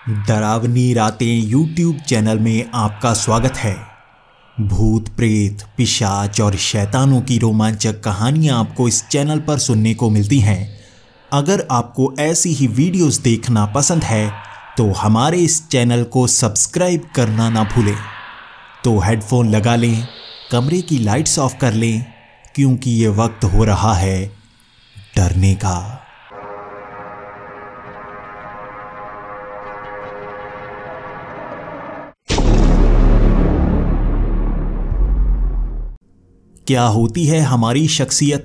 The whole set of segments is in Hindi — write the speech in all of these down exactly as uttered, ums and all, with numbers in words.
डरावनी रातें यूट्यूब चैनल में आपका स्वागत है। भूत प्रेत पिशाच और शैतानों की रोमांचक कहानियां आपको इस चैनल पर सुनने को मिलती हैं। अगर आपको ऐसी ही वीडियोस देखना पसंद है तो हमारे इस चैनल को सब्सक्राइब करना ना भूलें। तो हेडफोन लगा लें, कमरे की लाइट्स ऑफ कर लें, क्योंकि ये वक्त हो रहा है डरने का। क्या होती है हमारी शख्सियत?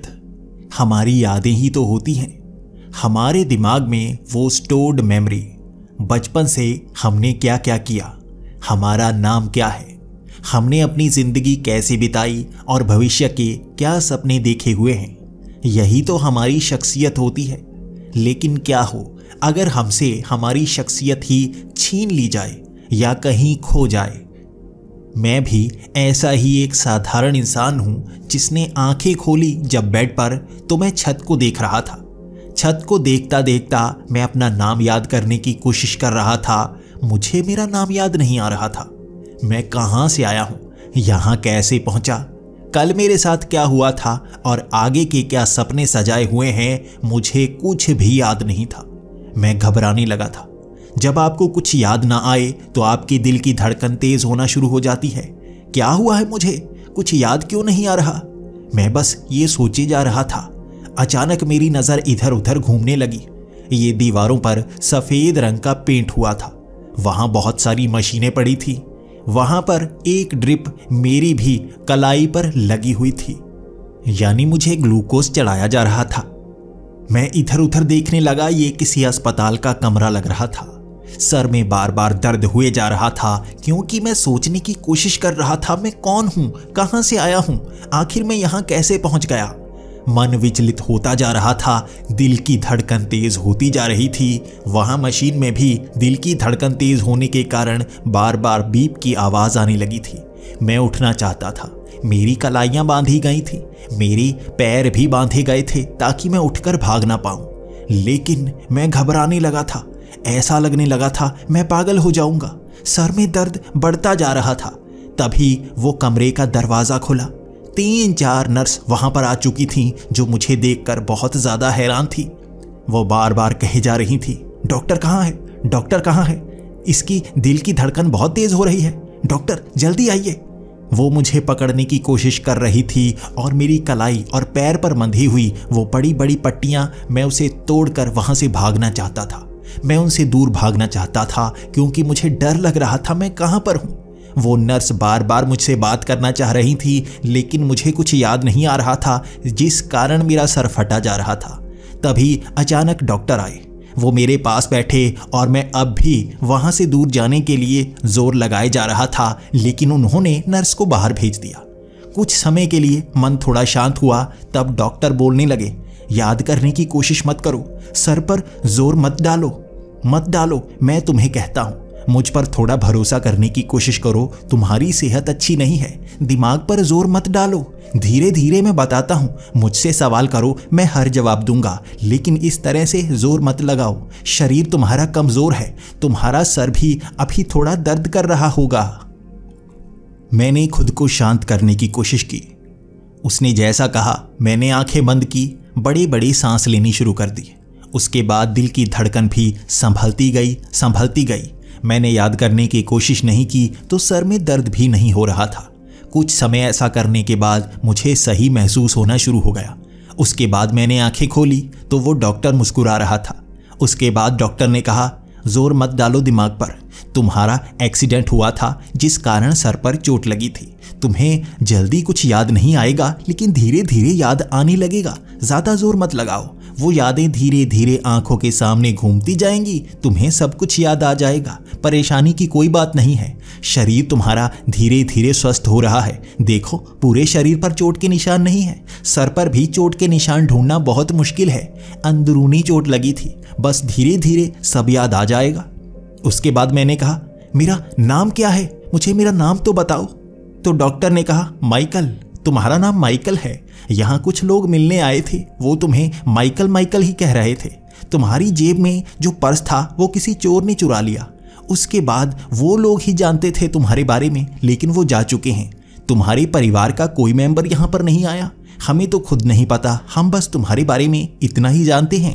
हमारी यादें ही तो होती हैं। हमारे दिमाग में वो स्टोर्ड मेमोरी, बचपन से हमने क्या क्या किया, हमारा नाम क्या है, हमने अपनी जिंदगी कैसे बिताई और भविष्य के क्या सपने देखे हुए हैं, यही तो हमारी शख्सियत होती है। लेकिन क्या हो अगर हमसे हमारी शख्सियत ही छीन ली जाए या कहीं खो जाए। मैं भी ऐसा ही एक साधारण इंसान हूं जिसने आंखें खोली जब बेड पर तो मैं छत को देख रहा था। छत को देखता देखता मैं अपना नाम याद करने की कोशिश कर रहा था। मुझे मेरा नाम याद नहीं आ रहा था। मैं कहां से आया हूं, यहां कैसे पहुंचा, कल मेरे साथ क्या हुआ था और आगे के क्या सपने सजाए हुए हैं, मुझे कुछ भी याद नहीं था। मैं घबराने लगा था। जब आपको कुछ याद ना आए तो आपके दिल की धड़कन तेज होना शुरू हो जाती है। क्या हुआ है मुझे, कुछ याद क्यों नहीं आ रहा? मैं बस ये सोचे जा रहा था। अचानक मेरी नज़र इधर उधर घूमने लगी। ये दीवारों पर सफ़ेद रंग का पेंट हुआ था। वहाँ बहुत सारी मशीनें पड़ी थी। वहाँ पर एक ड्रिप मेरी भी कलाई पर लगी हुई थी, यानी मुझे ग्लूकोज चढ़ाया जा रहा था। मैं इधर उधर देखने लगा। ये किसी अस्पताल का कमरा लग रहा था। सर में बार बार दर्द हुए जा रहा था क्योंकि मैं सोचने की कोशिश कर रहा था, मैं कौन हूं, कहां से आया हूं, आखिर मैं यहां कैसे पहुंच गया। मन विचलित होता जा रहा था। दिल की धड़कन तेज होती जा रही थी। वहां मशीन में भी दिल की धड़कन तेज होने के कारण बार बार बीप की आवाज आने लगी थी। मैं उठना चाहता था। मेरी कलाइयां बांधी गई थी, मेरे पैर भी बांधे गए थे ताकि मैं उठकर भाग ना पाऊं। लेकिन मैं घबराने लगा था। ऐसा लगने लगा था मैं पागल हो जाऊंगा। सर में दर्द बढ़ता जा रहा था। तभी वो कमरे का दरवाजा खुला। तीन चार नर्स वहां पर आ चुकी थीं, जो मुझे देखकर बहुत ज्यादा हैरान थी। वो बार बार कहे जा रही थी, डॉक्टर कहाँ है, डॉक्टर कहाँ है, इसकी दिल की धड़कन बहुत तेज हो रही है, डॉक्टर जल्दी आइए। वो मुझे पकड़ने की कोशिश कर रही थी और मेरी कलाई और पैर पर बंधी हुई वो बड़ी बड़ी पट्टियां, मैं उसे तोड़कर वहां से भागना चाहता था। मैं उनसे दूर भागना चाहता था क्योंकि मुझे डर लग रहा था मैं कहां पर हूं। वो नर्स बार बार मुझसे बात करना चाह रही थी, लेकिन मुझे कुछ याद नहीं आ रहा था, जिस कारण मेरा सर फटा जा रहा था। तभी अचानक डॉक्टर आए। वो मेरे पास बैठे और मैं अब भी वहां से दूर जाने के लिए जोर लगाए जा रहा था, लेकिन उन्होंने नर्स को बाहर भेज दिया। कुछ समय के लिए मन थोड़ा शांत हुआ। तब डॉक्टर बोलने लगे, याद करने की कोशिश मत करो, सर पर जोर मत डालो, मत डालो, मैं तुम्हें कहता हूं, मुझ पर थोड़ा भरोसा करने की कोशिश करो। तुम्हारी सेहत अच्छी नहीं है, दिमाग पर जोर मत डालो, धीरे धीरे मैं बताता हूं, मुझसे सवाल करो, मैं हर जवाब दूंगा, लेकिन इस तरह से जोर मत लगाओ। शरीर तुम्हारा कमजोर है, तुम्हारा सर भी अभी थोड़ा दर्द कर रहा होगा। मैंने खुद को शांत करने की कोशिश की। उसने जैसा कहा मैंने आंखें बंद की, बड़ी बड़ी सांस लेनी शुरू कर दी। उसके बाद दिल की धड़कन भी संभलती गई संभलती गई। मैंने याद करने की कोशिश नहीं की तो सर में दर्द भी नहीं हो रहा था। कुछ समय ऐसा करने के बाद मुझे सही महसूस होना शुरू हो गया। उसके बाद मैंने आंखें खोली तो वो डॉक्टर मुस्कुरा रहा था। उसके बाद डॉक्टर ने कहा, जोर मत डालो दिमाग पर, तुम्हारा एक्सीडेंट हुआ था जिस कारण सर पर चोट लगी थी। तुम्हें जल्दी कुछ याद नहीं आएगा, लेकिन धीरे धीरे याद आने लगेगा। ज्यादा जोर मत लगाओ, वो यादें धीरे धीरे आंखों के सामने घूमती जाएंगी, तुम्हें सब कुछ याद आ जाएगा। परेशानी की कोई बात नहीं है, शरीर तुम्हारा धीरे धीरे स्वस्थ हो रहा है। देखो पूरे शरीर पर चोट के निशान नहीं है, सर पर भी चोट के निशान ढूंढना बहुत मुश्किल है, अंदरूनी चोट लगी थी, बस धीरे धीरे सब याद आ जाएगा। उसके बाद मैंने कहा, मेरा नाम क्या है, मुझे मेरा नाम तो बताओ। तो डॉक्टर ने कहा, माइकल, तुम्हारा नाम माइकल है। यहाँ कुछ लोग मिलने आए थे, वो तुम्हें माइकल माइकल ही कह रहे थे। तुम्हारी जेब में जो पर्स था वो किसी चोर ने चुरा लिया। उसके बाद वो लोग ही जानते थे तुम्हारे बारे में, लेकिन वो जा चुके हैं। तुम्हारे परिवार का कोई मेंबर यहाँ पर नहीं आया। हमें तो खुद नहीं पता, हम बस तुम्हारे बारे में इतना ही जानते हैं।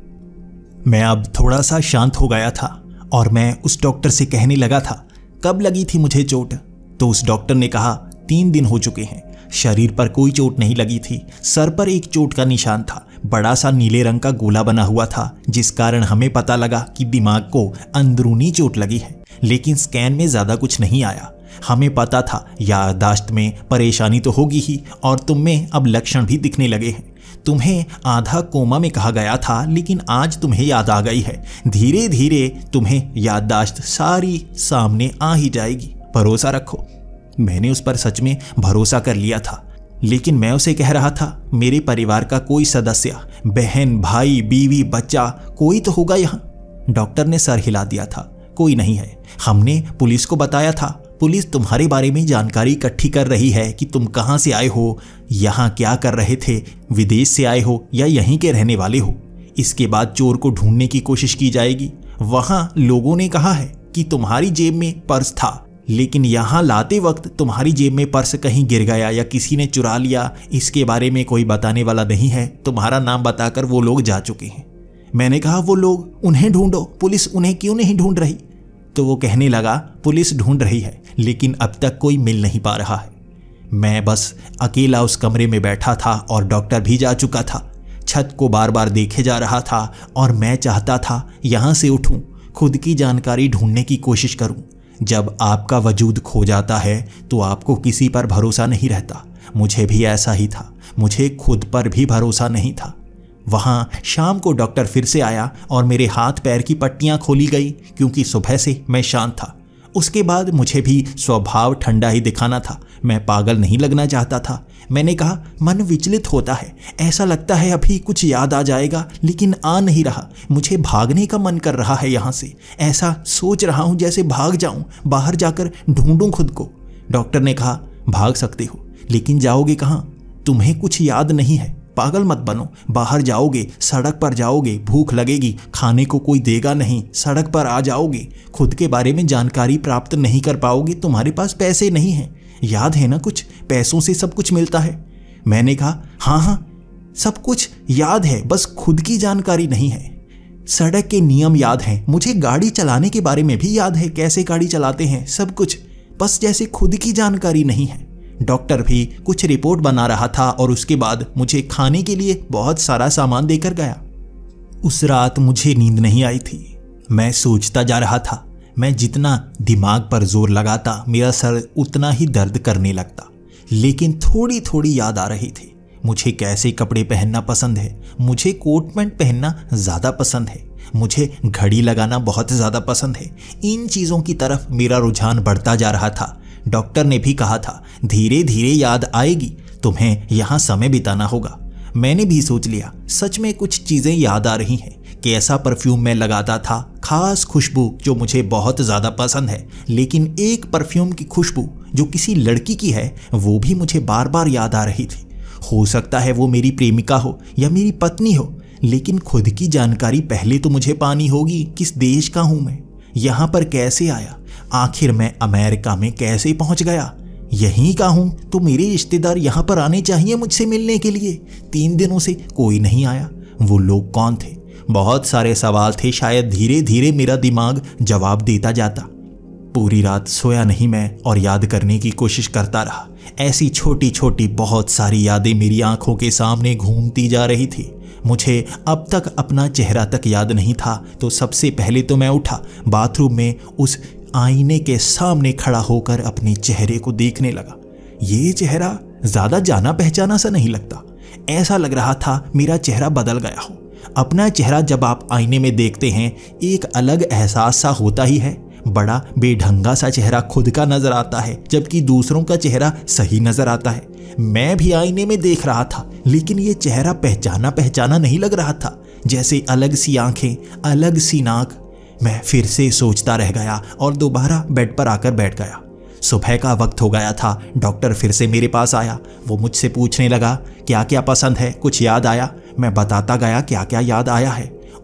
मैं अब थोड़ा सा शांत हो गया था और मैं उस डॉक्टर से कहने लगा था, कब लगी थी मुझे चोट? तो उस डॉक्टर ने कहा, तीन दिन हो चुके हैं। शरीर पर कोई चोट नहीं लगी थी, सर पर एक चोट का निशान था, बड़ा सा नीले रंग का गोला बना हुआ था, जिस कारण हमें पता लगा कि दिमाग को अंदरूनी चोट लगी है। लेकिन स्कैन में ज्यादा कुछ नहीं आया। हमें पता था याददाश्त में परेशानी तो होगी ही, और तुम में अब लक्षण भी दिखने लगे हैं। तुम्हें आधा कोमा में कहा गया था, लेकिन आज तुम्हें याद आ गई है। धीरे धीरे तुम्हें याददाश्त सारी सामने आ ही जाएगी, भरोसा रखो। मैंने उस पर सच में भरोसा कर लिया था, लेकिन मैं उसे कह रहा था, मेरे परिवार का कोई सदस्य, बहन, भाई, बीवी, बच्चा, कोई तो होगा यहाँ। डॉक्टर ने सर हिला दिया था, कोई नहीं है। हमने पुलिस को बताया था, पुलिस तुम्हारे बारे में जानकारी इकट्ठी कर रही है कि तुम कहाँ से आए हो, यहाँ क्या कर रहे थे, विदेश से आए हो या यहीं के रहने वाले हो। इसके बाद चोर को ढूंढने की कोशिश की जाएगी। वहाँ लोगों ने कहा है कि तुम्हारी जेब में पर्स था, लेकिन यहाँ लाते वक्त तुम्हारी जेब में पर्स कहीं गिर गया या किसी ने चुरा लिया, इसके बारे में कोई बताने वाला नहीं है। तुम्हारा नाम बताकर वो लोग जा चुके हैं। मैंने कहा, वो लोग, उन्हें ढूंढो, पुलिस उन्हें क्यों नहीं ढूंढ रही? तो वो कहने लगा, पुलिस ढूंढ रही है, लेकिन अब तक कोई मिल नहीं पा रहा है। मैं बस अकेला उस कमरे में बैठा था और डॉक्टर भी जा चुका था। छत को बार बार देखे जा रहा था और मैं चाहता था यहाँ से उठूं, खुद की जानकारी ढूंढने की कोशिश करूं। जब आपका वजूद खो जाता है तो आपको किसी पर भरोसा नहीं रहता। मुझे भी ऐसा ही था, मुझे खुद पर भी भरोसा नहीं था। वहाँ शाम को डॉक्टर फिर से आया और मेरे हाथ पैर की पट्टियाँ खोली गई, क्योंकि सुबह से मैं शांत था। उसके बाद मुझे भी स्वभाव ठंडा ही दिखाना था। मैं पागल नहीं लगना चाहता था। मैंने कहा, मन विचलित होता है, ऐसा लगता है अभी कुछ याद आ जाएगा, लेकिन आ नहीं रहा। मुझे भागने का मन कर रहा है यहाँ से। ऐसा सोच रहा हूँ जैसे भाग जाऊँ, बाहर जाकर ढूंढूं खुद को। डॉक्टर ने कहा, भाग सकते हो, लेकिन जाओगे कहाँ? तुम्हें कुछ याद नहीं है, पागल मत बनो। बाहर जाओगे, सड़क पर जाओगे, भूख लगेगी, खाने को कोई देगा नहीं, सड़क पर आ जाओगे, खुद के बारे में जानकारी प्राप्त नहीं कर पाओगे, तुम्हारे पास पैसे नहीं हैं। याद है ना, कुछ पैसों से सब कुछ मिलता है। मैंने कहा, हाँ हाँ सब कुछ याद है, बस खुद की जानकारी नहीं है। सड़क के नियम याद हैं, मुझे गाड़ी चलाने के बारे में भी याद है, कैसे गाड़ी चलाते हैं, सब कुछ, बस जैसे खुद की जानकारी नहीं है। डॉक्टर भी कुछ रिपोर्ट बना रहा था और उसके बाद मुझे खाने के लिए बहुत सारा सामान देकर गया। उस रात मुझे नींद नहीं आई थी। मैं सोचता जा रहा था। मैं जितना दिमाग पर जोर लगाता, मेरा सर उतना ही दर्द करने लगता। लेकिन थोड़ी थोड़ी याद आ रही थी। मुझे कैसे कपड़े पहनना पसंद है, मुझे कोट पैंट पहनना ज़्यादा पसंद है, मुझे घड़ी लगाना बहुत ज़्यादा पसंद है। इन चीज़ों की तरफ मेरा रुझान बढ़ता जा रहा था। डॉक्टर ने भी कहा था, धीरे धीरे याद आएगी, तुम्हें यहाँ समय बिताना होगा। मैंने भी सोच लिया, सच में कुछ चीज़ें याद आ रही हैं। कैसा परफ्यूम मैं लगाता था, खास खुशबू जो मुझे बहुत ज़्यादा पसंद है। लेकिन एक परफ्यूम की खुशबू जो किसी लड़की की है, वो भी मुझे बार बार याद आ रही थी। हो सकता है वो मेरी प्रेमिका हो या मेरी पत्नी हो, लेकिन खुद की जानकारी पहले तो मुझे पानी होगी। किस देश का हूँ मैं, यहाँ पर कैसे आया, आखिर मैं अमेरिका में कैसे पहुँच गया, यहीं का हूँ तो मेरे रिश्तेदार यहाँ पर आने चाहिए मुझसे मिलने के लिए। तीन दिनों से कोई नहीं आया, वो लोग कौन थे? बहुत सारे सवाल थे। शायद धीरे धीरे मेरा दिमाग जवाब देता जाता। पूरी रात सोया नहीं मैं और याद करने की कोशिश करता रहा। ऐसी छोटी छोटी बहुत सारी यादें मेरी आंखों के सामने घूमती जा रही थी। मुझे अब तक अपना चेहरा तक याद नहीं था। तो सबसे पहले तो मैं उठा, बाथरूम में उस आईने के सामने खड़ा होकर अपने चेहरे को देखने लगा। ये चेहरा ज़्यादा जाना पहचाना सा नहीं लगता। ऐसा लग रहा था मेरा चेहरा बदल गया हो। अपना चेहरा जब आप आईने में देखते हैं, एक अलग एहसास सा होता ही है। बड़ा बेढंगा सा चेहरा खुद का नजर आता है, जबकि दूसरों का चेहरा सही नजर आता है। मैं भी आईने में देख रहा था, लेकिन ये चेहरा पहचाना पहचाना नहीं लग रहा था। जैसे अलग सी आंखें, अलग सी नाक। मैं फिर से सोचता रह गया और दोबारा बेड पर आकर बैठ गया। सुबह का वक्त हो गया था। डॉक्टर फिर से मेरे पास आया। वो मुझसे पूछने लगा, क्या क्या पसंद है, कुछ याद आया? मैं बताता गया क्या क्या याद आया है।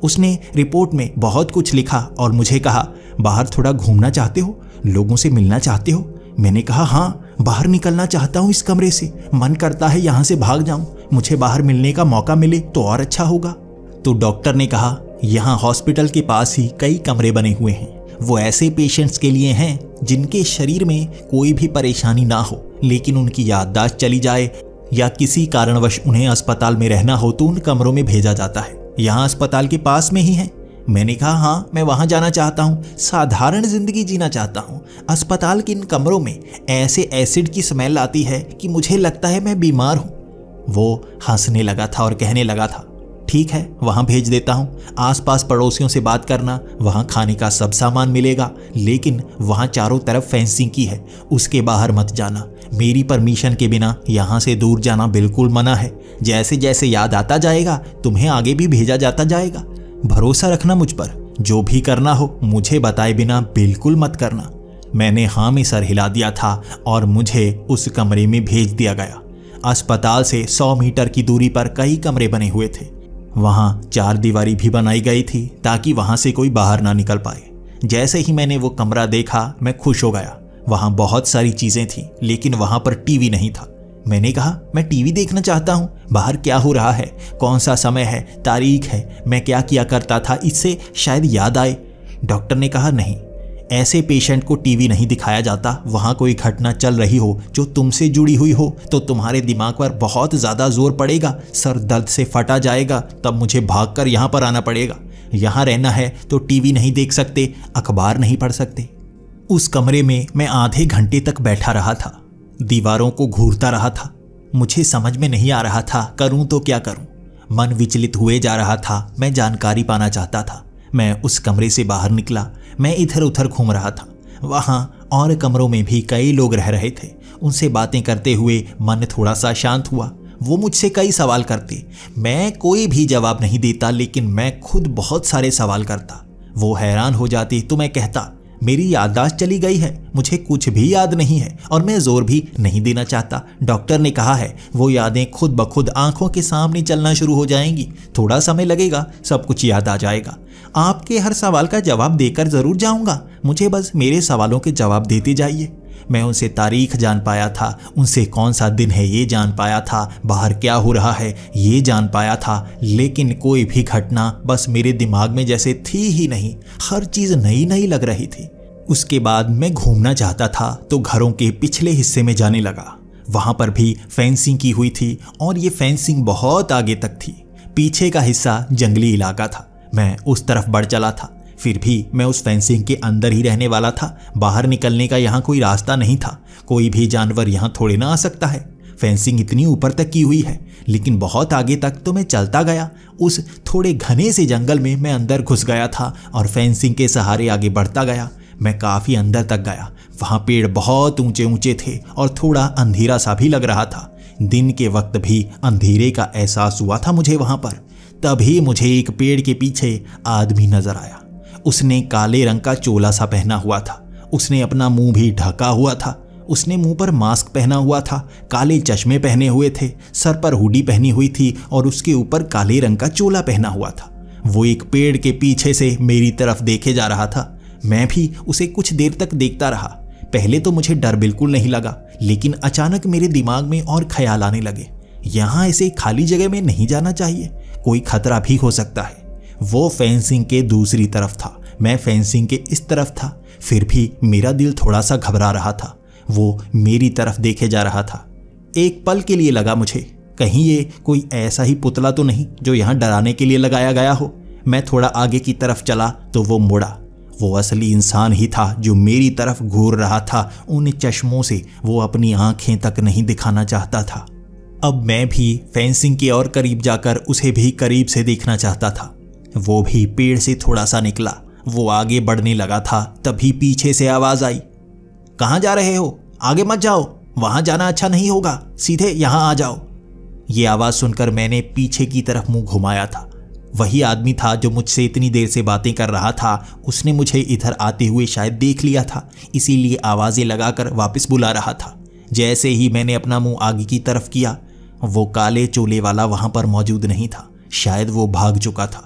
उसने रिपोर्ट में बहुत कुछ लिखा और मुझे कहा, बाहर थोड़ा घूमना चाहते हो, लोगों से मिलना चाहते हो? मैंने कहा हाँ, बाहर निकलना चाहता हूँ इस कमरे से, मन करता है यहाँ से भाग जाऊं, मुझे बाहर मिलने का मौका मिले तो और अच्छा होगा। तो डॉक्टर ने कहा, यहाँ हॉस्पिटल के पास ही कई कमरे बने हुए हैं, वो ऐसे पेशेंट्स के लिए हैं जिनके शरीर में कोई भी परेशानी ना हो लेकिन उनकी याददाश्त चली जाए या किसी कारणवश उन्हें अस्पताल में रहना हो तो उन कमरों में भेजा जाता है। यहाँ अस्पताल के पास में ही है। मैंने कहा हाँ, मैं वहाँ जाना चाहता हूँ, साधारण जिंदगी जीना चाहता हूँ। अस्पताल के इन कमरों में ऐसे एसिड की स्मेल आती है कि मुझे लगता है मैं बीमार हूँ। वो हंसने लगा था और कहने लगा था, ठीक है, वहाँ भेज देता हूँ। आसपास पड़ोसियों से बात करना, वहाँ खाने का सब सामान मिलेगा, लेकिन वहाँ चारों तरफ फेंसिंग की है, उसके बाहर मत जाना। मेरी परमिशन के बिना यहाँ से दूर जाना बिल्कुल मना है। जैसे जैसे याद आता जाएगा तुम्हें आगे भी भेजा जाता जाएगा। भरोसा रखना मुझ पर, जो भी करना हो मुझे बताए बिना बिल्कुल मत करना। मैंने हाँ में सर हिला दिया था और मुझे उस कमरे में भेज दिया गया। अस्पताल से सौ मीटर की दूरी पर कई कमरे बने हुए थे। वहाँ चार दीवारी भी बनाई गई थी ताकि वहाँ से कोई बाहर ना निकल पाए। जैसे ही मैंने वो कमरा देखा मैं खुश हो गया। वहाँ बहुत सारी चीज़ें थीं लेकिन वहाँ पर टीवी नहीं था। मैंने कहा, मैं टीवी देखना चाहता हूँ, बाहर क्या हो रहा है, कौन सा समय है, तारीख है, मैं क्या किया करता था, इससे शायद याद आए। डॉक्टर ने कहा, नहीं, ऐसे पेशेंट को टीवी नहीं दिखाया जाता। वहाँ कोई घटना चल रही हो जो तुमसे जुड़ी हुई हो तो तुम्हारे दिमाग पर बहुत ज़्यादा जोर पड़ेगा, सर दर्द से फटा जाएगा, तब मुझे भागकर यहाँ पर आना पड़ेगा। यहाँ रहना है तो टीवी नहीं देख सकते, अखबार नहीं पढ़ सकते। उस कमरे में मैं आधे घंटे तक बैठा रहा था, दीवारों को घूरता रहा था। मुझे समझ में नहीं आ रहा था करूं तो क्या करूं। मन विचलित हुए जा रहा था। मैं जानकारी पाना चाहता था। मैं उस कमरे से बाहर निकला। मैं इधर उधर घूम रहा था। वहाँ और कमरों में भी कई लोग रह रहे थे। उनसे बातें करते हुए मन थोड़ा सा शांत हुआ। वो मुझसे कई सवाल करते, मैं कोई भी जवाब नहीं देता, लेकिन मैं खुद बहुत सारे सवाल करता। वो हैरान हो जाती तो मैं कहता, मेरी याददाश्त चली गई है, मुझे कुछ भी याद नहीं है और मैं जोर भी नहीं देना चाहता। डॉक्टर ने कहा है वो यादें खुद ब खुद आंखों के सामने चलना शुरू हो जाएंगी। थोड़ा समय लगेगा, सब कुछ याद आ जाएगा। आपके हर सवाल का जवाब देकर जरूर जाऊंगा, मुझे बस मेरे सवालों के जवाब देते जाइए। मैं उनसे तारीख जान पाया था, उनसे कौन सा दिन है ये जान पाया था, बाहर क्या हो रहा है ये जान पाया था, लेकिन कोई भी घटना बस मेरे दिमाग में जैसे थी ही नहीं। हर चीज़ नई नई लग रही थी। उसके बाद मैं घूमना चाहता था तो घरों के पिछले हिस्से में जाने लगा। वहाँ पर भी फेंसिंग की हुई थी और ये फेंसिंग बहुत आगे तक थी। पीछे का हिस्सा जंगली इलाका था। मैं उस तरफ बढ़ चला था। फिर भी मैं उस फेंसिंग के अंदर ही रहने वाला था। बाहर निकलने का यहाँ कोई रास्ता नहीं था। कोई भी जानवर यहाँ थोड़े ना आ सकता है। फेंसिंग इतनी ऊपर तक की हुई है, लेकिन बहुत आगे तक तो मैं चलता गया। उस थोड़े घने से जंगल में मैं अंदर घुस गया था और फेंसिंग के सहारे आगे बढ़ता गया। मैं काफ़ी अंदर तक गया। वहाँ पेड़ बहुत ऊंचे ऊंचे थे और थोड़ा अंधेरा सा भी लग रहा था। दिन के वक्त भी अंधेरे का एहसास हुआ था मुझे वहाँ पर। तभी मुझे एक पेड़ के पीछे आदमी नजर आया। उसने काले रंग का चोला सा पहना हुआ था। उसने अपना मुंह भी ढका हुआ था। उसने मुंह पर मास्क पहना हुआ था, काले चश्मे पहने हुए थे, सर पर हुडी पहनी हुई थी और उसके ऊपर काले रंग का चोला पहना हुआ था। वो एक पेड़ के पीछे से मेरी तरफ देखे जा रहा था। मैं भी उसे कुछ देर तक देखता रहा। पहले तो मुझे डर बिल्कुल नहीं लगा, लेकिन अचानक मेरे दिमाग में और ख्याल आने लगे। यहाँ ऐसे खाली जगह में नहीं जाना चाहिए, कोई खतरा भी हो सकता है। वो फेंसिंग के दूसरी तरफ था, मैं फेंसिंग के इस तरफ था। फिर भी मेरा दिल थोड़ा सा घबरा रहा था। वो मेरी तरफ देखे जा रहा था। एक पल के लिए लगा मुझे, कहीं ये कोई ऐसा ही पुतला तो नहीं जो यहाँ डराने के लिए लगाया गया हो। मैं थोड़ा आगे की तरफ चला तो वो मुड़ा। वो असली इंसान ही था जो मेरी तरफ घूर रहा था। उन चश्मों से वो अपनी आंखें तक नहीं दिखाना चाहता था। अब मैं भी फेंसिंग के और करीब जाकर उसे भी करीब से देखना चाहता था। वो भी पेड़ से थोड़ा सा निकला। वो आगे बढ़ने लगा था, तभी पीछे से आवाज आई, कहाँ जा रहे हो? आगे मत जाओ, वहां जाना अच्छा नहीं होगा, सीधे यहां आ जाओ। ये आवाज सुनकर मैंने पीछे की तरफ मुंह घुमाया था। वही आदमी था जो मुझसे इतनी देर से बातें कर रहा था। उसने मुझे इधर आते हुए शायद देख लिया था, इसीलिए आवाजें लगाकर वापस बुला रहा था। जैसे ही मैंने अपना मुंह आगे की तरफ किया, वो काले चोले वाला वहां पर मौजूद नहीं था। शायद वो भाग चुका था।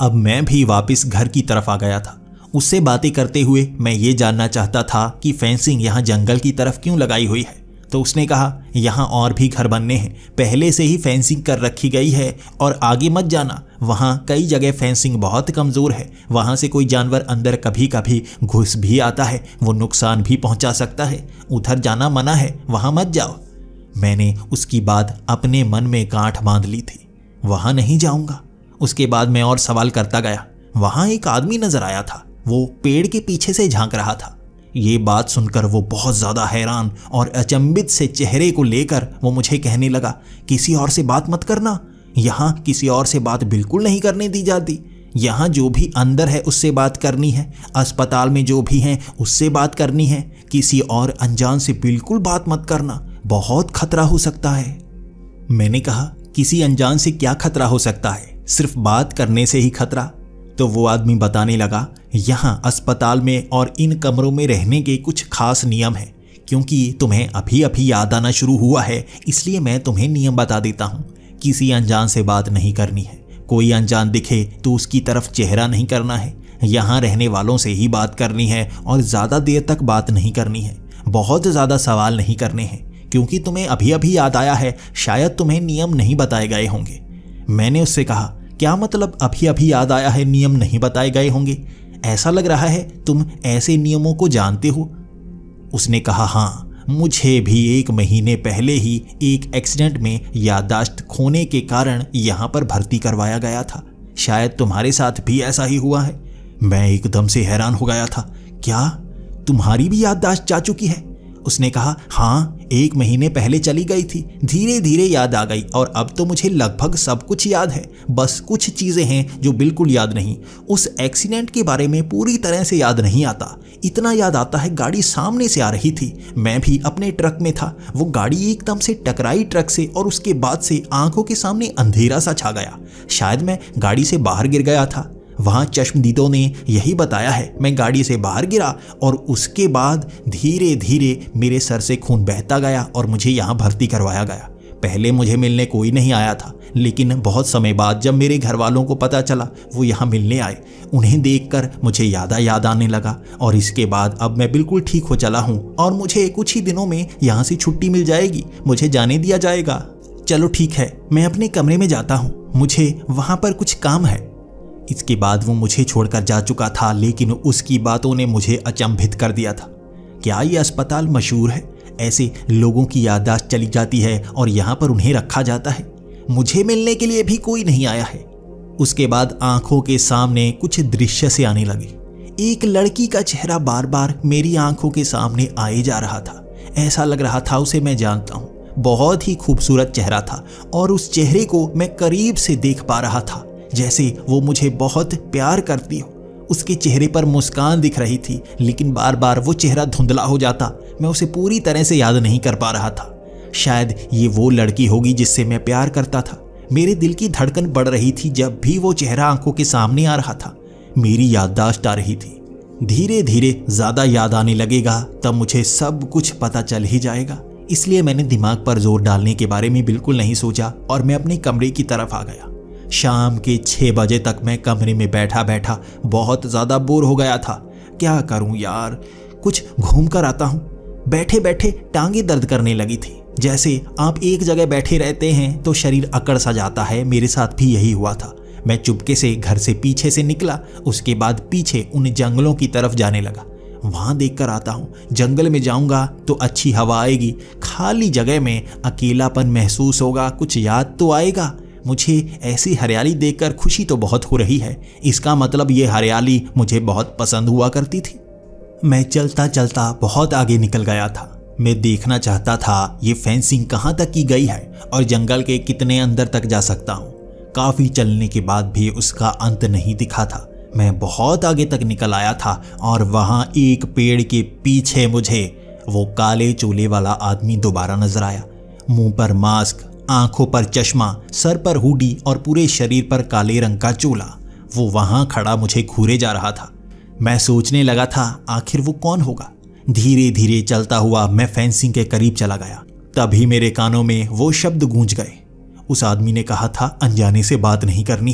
अब मैं भी वापस घर की तरफ आ गया था। उससे बातें करते हुए मैं ये जानना चाहता था कि फेंसिंग यहाँ जंगल की तरफ क्यों लगाई हुई है। तो उसने कहा, यहाँ और भी घर बनने हैं, पहले से ही फेंसिंग कर रखी गई है और आगे मत जाना, वहाँ कई जगह फेंसिंग बहुत कमज़ोर है, वहाँ से कोई जानवर अंदर कभी कभी घुस भी आता है, वो नुकसान भी पहुँचा सकता है, उधर जाना मना है, वहाँ मत जाओ। मैंने उसकी बात अपने मन में गांठ बांध ली थी, वहाँ नहीं जाऊँगा। उसके बाद मैं और सवाल करता गया। वहाँ एक आदमी नजर आया था, वो पेड़ के पीछे से झांक रहा था। ये बात सुनकर वो बहुत ज़्यादा हैरान और अचंभित से चेहरे को लेकर वो मुझे कहने लगा, किसी और से बात मत करना, यहाँ किसी और से बात बिल्कुल नहीं करने दी जाती, यहाँ जो भी अंदर है उससे बात करनी है, अस्पताल में जो भी हैं उससे बात करनी है, किसी और अनजान से बिल्कुल बात मत करना, बहुत खतरा हो सकता है। मैंने कहा, किसी अनजान से क्या खतरा हो सकता है, सिर्फ बात करने से ही खतरा? तो वो आदमी बताने लगा, यहाँ अस्पताल में और इन कमरों में रहने के कुछ खास नियम हैं, क्योंकि तुम्हें अभी अभी याद आना शुरू हुआ है इसलिए मैं तुम्हें नियम बता देता हूँ। किसी अनजान से बात नहीं करनी है, कोई अनजान दिखे तो उसकी तरफ चेहरा नहीं करना है, यहाँ रहने वालों से ही बात करनी है और ज़्यादा देर तक बात नहीं करनी है, बहुत ज़्यादा सवाल नहीं करने हैं, क्योंकि तुम्हें अभी अभी याद आया है, शायद तुम्हें नियम नहीं बताए गए होंगे। मैंने उससे कहा, क्या मतलब अभी अभी याद आया है, नियम नहीं बताए गए होंगे? ऐसा लग रहा है तुम ऐसे नियमों को जानते हो। उसने कहा, हाँ, मुझे भी एक महीने पहले ही एक एक्सीडेंट में याददाश्त खोने के कारण यहाँ पर भर्ती करवाया गया था, शायद तुम्हारे साथ भी ऐसा ही हुआ है। मैं एकदम से हैरान हो गया था, क्या तुम्हारी भी याददाश्त जा चुकी है? उसने कहा, हाँ, एक महीने पहले चली गई थी, धीरे धीरे याद आ गई और अब तो मुझे लगभग सब कुछ याद है, बस कुछ चीज़ें हैं जो बिल्कुल याद नहीं। उस एक्सीडेंट के बारे में पूरी तरह से याद नहीं आता, इतना याद आता है गाड़ी सामने से आ रही थी, मैं भी अपने ट्रक में था, वो गाड़ी एकदम से टकराई ट्रक से और उसके बाद से आंखों के सामने अंधेरा सा छा गया, शायद मैं गाड़ी से बाहर गिर गया था। वहाँ चश्मदीदों ने यही बताया है, मैं गाड़ी से बाहर गिरा और उसके बाद धीरे धीरे मेरे सर से खून बहता गया और मुझे यहाँ भर्ती करवाया गया। पहले मुझे मिलने कोई नहीं आया था, लेकिन बहुत समय बाद जब मेरे घर वालों को पता चला वो यहाँ मिलने आए, उन्हें देखकर मुझे यादा याद आने लगा और इसके बाद अब मैं बिल्कुल ठीक हो चला हूँ और मुझे कुछ ही दिनों में यहाँ से छुट्टी मिल जाएगी, मुझे जाने दिया जाएगा। चलो ठीक है, मैं अपने कमरे में जाता हूँ, मुझे वहाँ पर कुछ काम है। इसके बाद वो मुझे छोड़कर जा चुका था, लेकिन उसकी बातों ने मुझे अचंभित कर दिया था। क्या ये अस्पताल मशहूर है? ऐसे लोगों की याददाश्त चली जाती है और यहाँ पर उन्हें रखा जाता है, मुझे मिलने के लिए भी कोई नहीं आया है। उसके बाद आंखों के सामने कुछ दृश्य से आने लगे, एक लड़की का चेहरा बार बार मेरी आंखों के सामने आए जा रहा था, ऐसा लग रहा था उसे मैं जानता हूँ। बहुत ही खूबसूरत चेहरा था और उस चेहरे को मैं करीब से देख पा रहा था, जैसे वो मुझे बहुत प्यार करती हो। उसके चेहरे पर मुस्कान दिख रही थी, लेकिन बार बार वो चेहरा धुंधला हो जाता, मैं उसे पूरी तरह से याद नहीं कर पा रहा था। शायद ये वो लड़की होगी जिससे मैं प्यार करता था। मेरे दिल की धड़कन बढ़ रही थी जब भी वो चेहरा आंखों के सामने आ रहा था, मेरी याददाश्त आ रही थी। धीरे धीरे ज़्यादा याद आने लगेगा, तब मुझे सब कुछ पता चल ही जाएगा, इसलिए मैंने दिमाग पर जोर डालने के बारे में बिल्कुल नहीं सोचा और मैं अपने कमरे की तरफ आ गया। शाम के छः बजे तक मैं कमरे में बैठा बैठा बहुत ज़्यादा बोर हो गया था। क्या करूं यार, कुछ घूम कर आता हूं। बैठे बैठे टांगे दर्द करने लगी थी, जैसे आप एक जगह बैठे रहते हैं तो शरीर अकड़ सा जाता है, मेरे साथ भी यही हुआ था। मैं चुपके से घर से पीछे से निकला, उसके बाद पीछे उन जंगलों की तरफ जाने लगा। वहाँ देख कर आता हूँ, जंगल में जाऊँगा तो अच्छी हवा आएगी, खाली जगह में अकेलापन महसूस होगा, कुछ याद तो आएगा। मुझे ऐसी हरियाली देखकर खुशी तो बहुत हो रही है, इसका मतलब ये हरियाली मुझे बहुत पसंद हुआ करती थी। मैं चलता चलता बहुत आगे निकल गया था। मैं देखना चाहता था ये फेंसिंग कहाँ तक की गई है और जंगल के कितने अंदर तक जा सकता हूँ। काफ़ी चलने के बाद भी उसका अंत नहीं दिखा था। मैं बहुत आगे तक निकल आया था और वहाँ एक पेड़ के पीछे मुझे वो काले चोले वाला आदमी दोबारा नजर आया। मुंह पर मास्क, आंखों पर चश्मा, सर पर हुडी और पूरे शरीर पर काले रंग का चोला। वो वहाँ खड़ा मुझे घूरे जा रहा था। मैं सोचने लगा था आखिर वो कौन होगा। धीरे धीरे चलता हुआ मैं फेंसिंग के करीब चला गया। तभी मेरे कानों में वो शब्द गूंज गए। उस आदमी ने कहा था अनजाने से बात नहीं करनी है।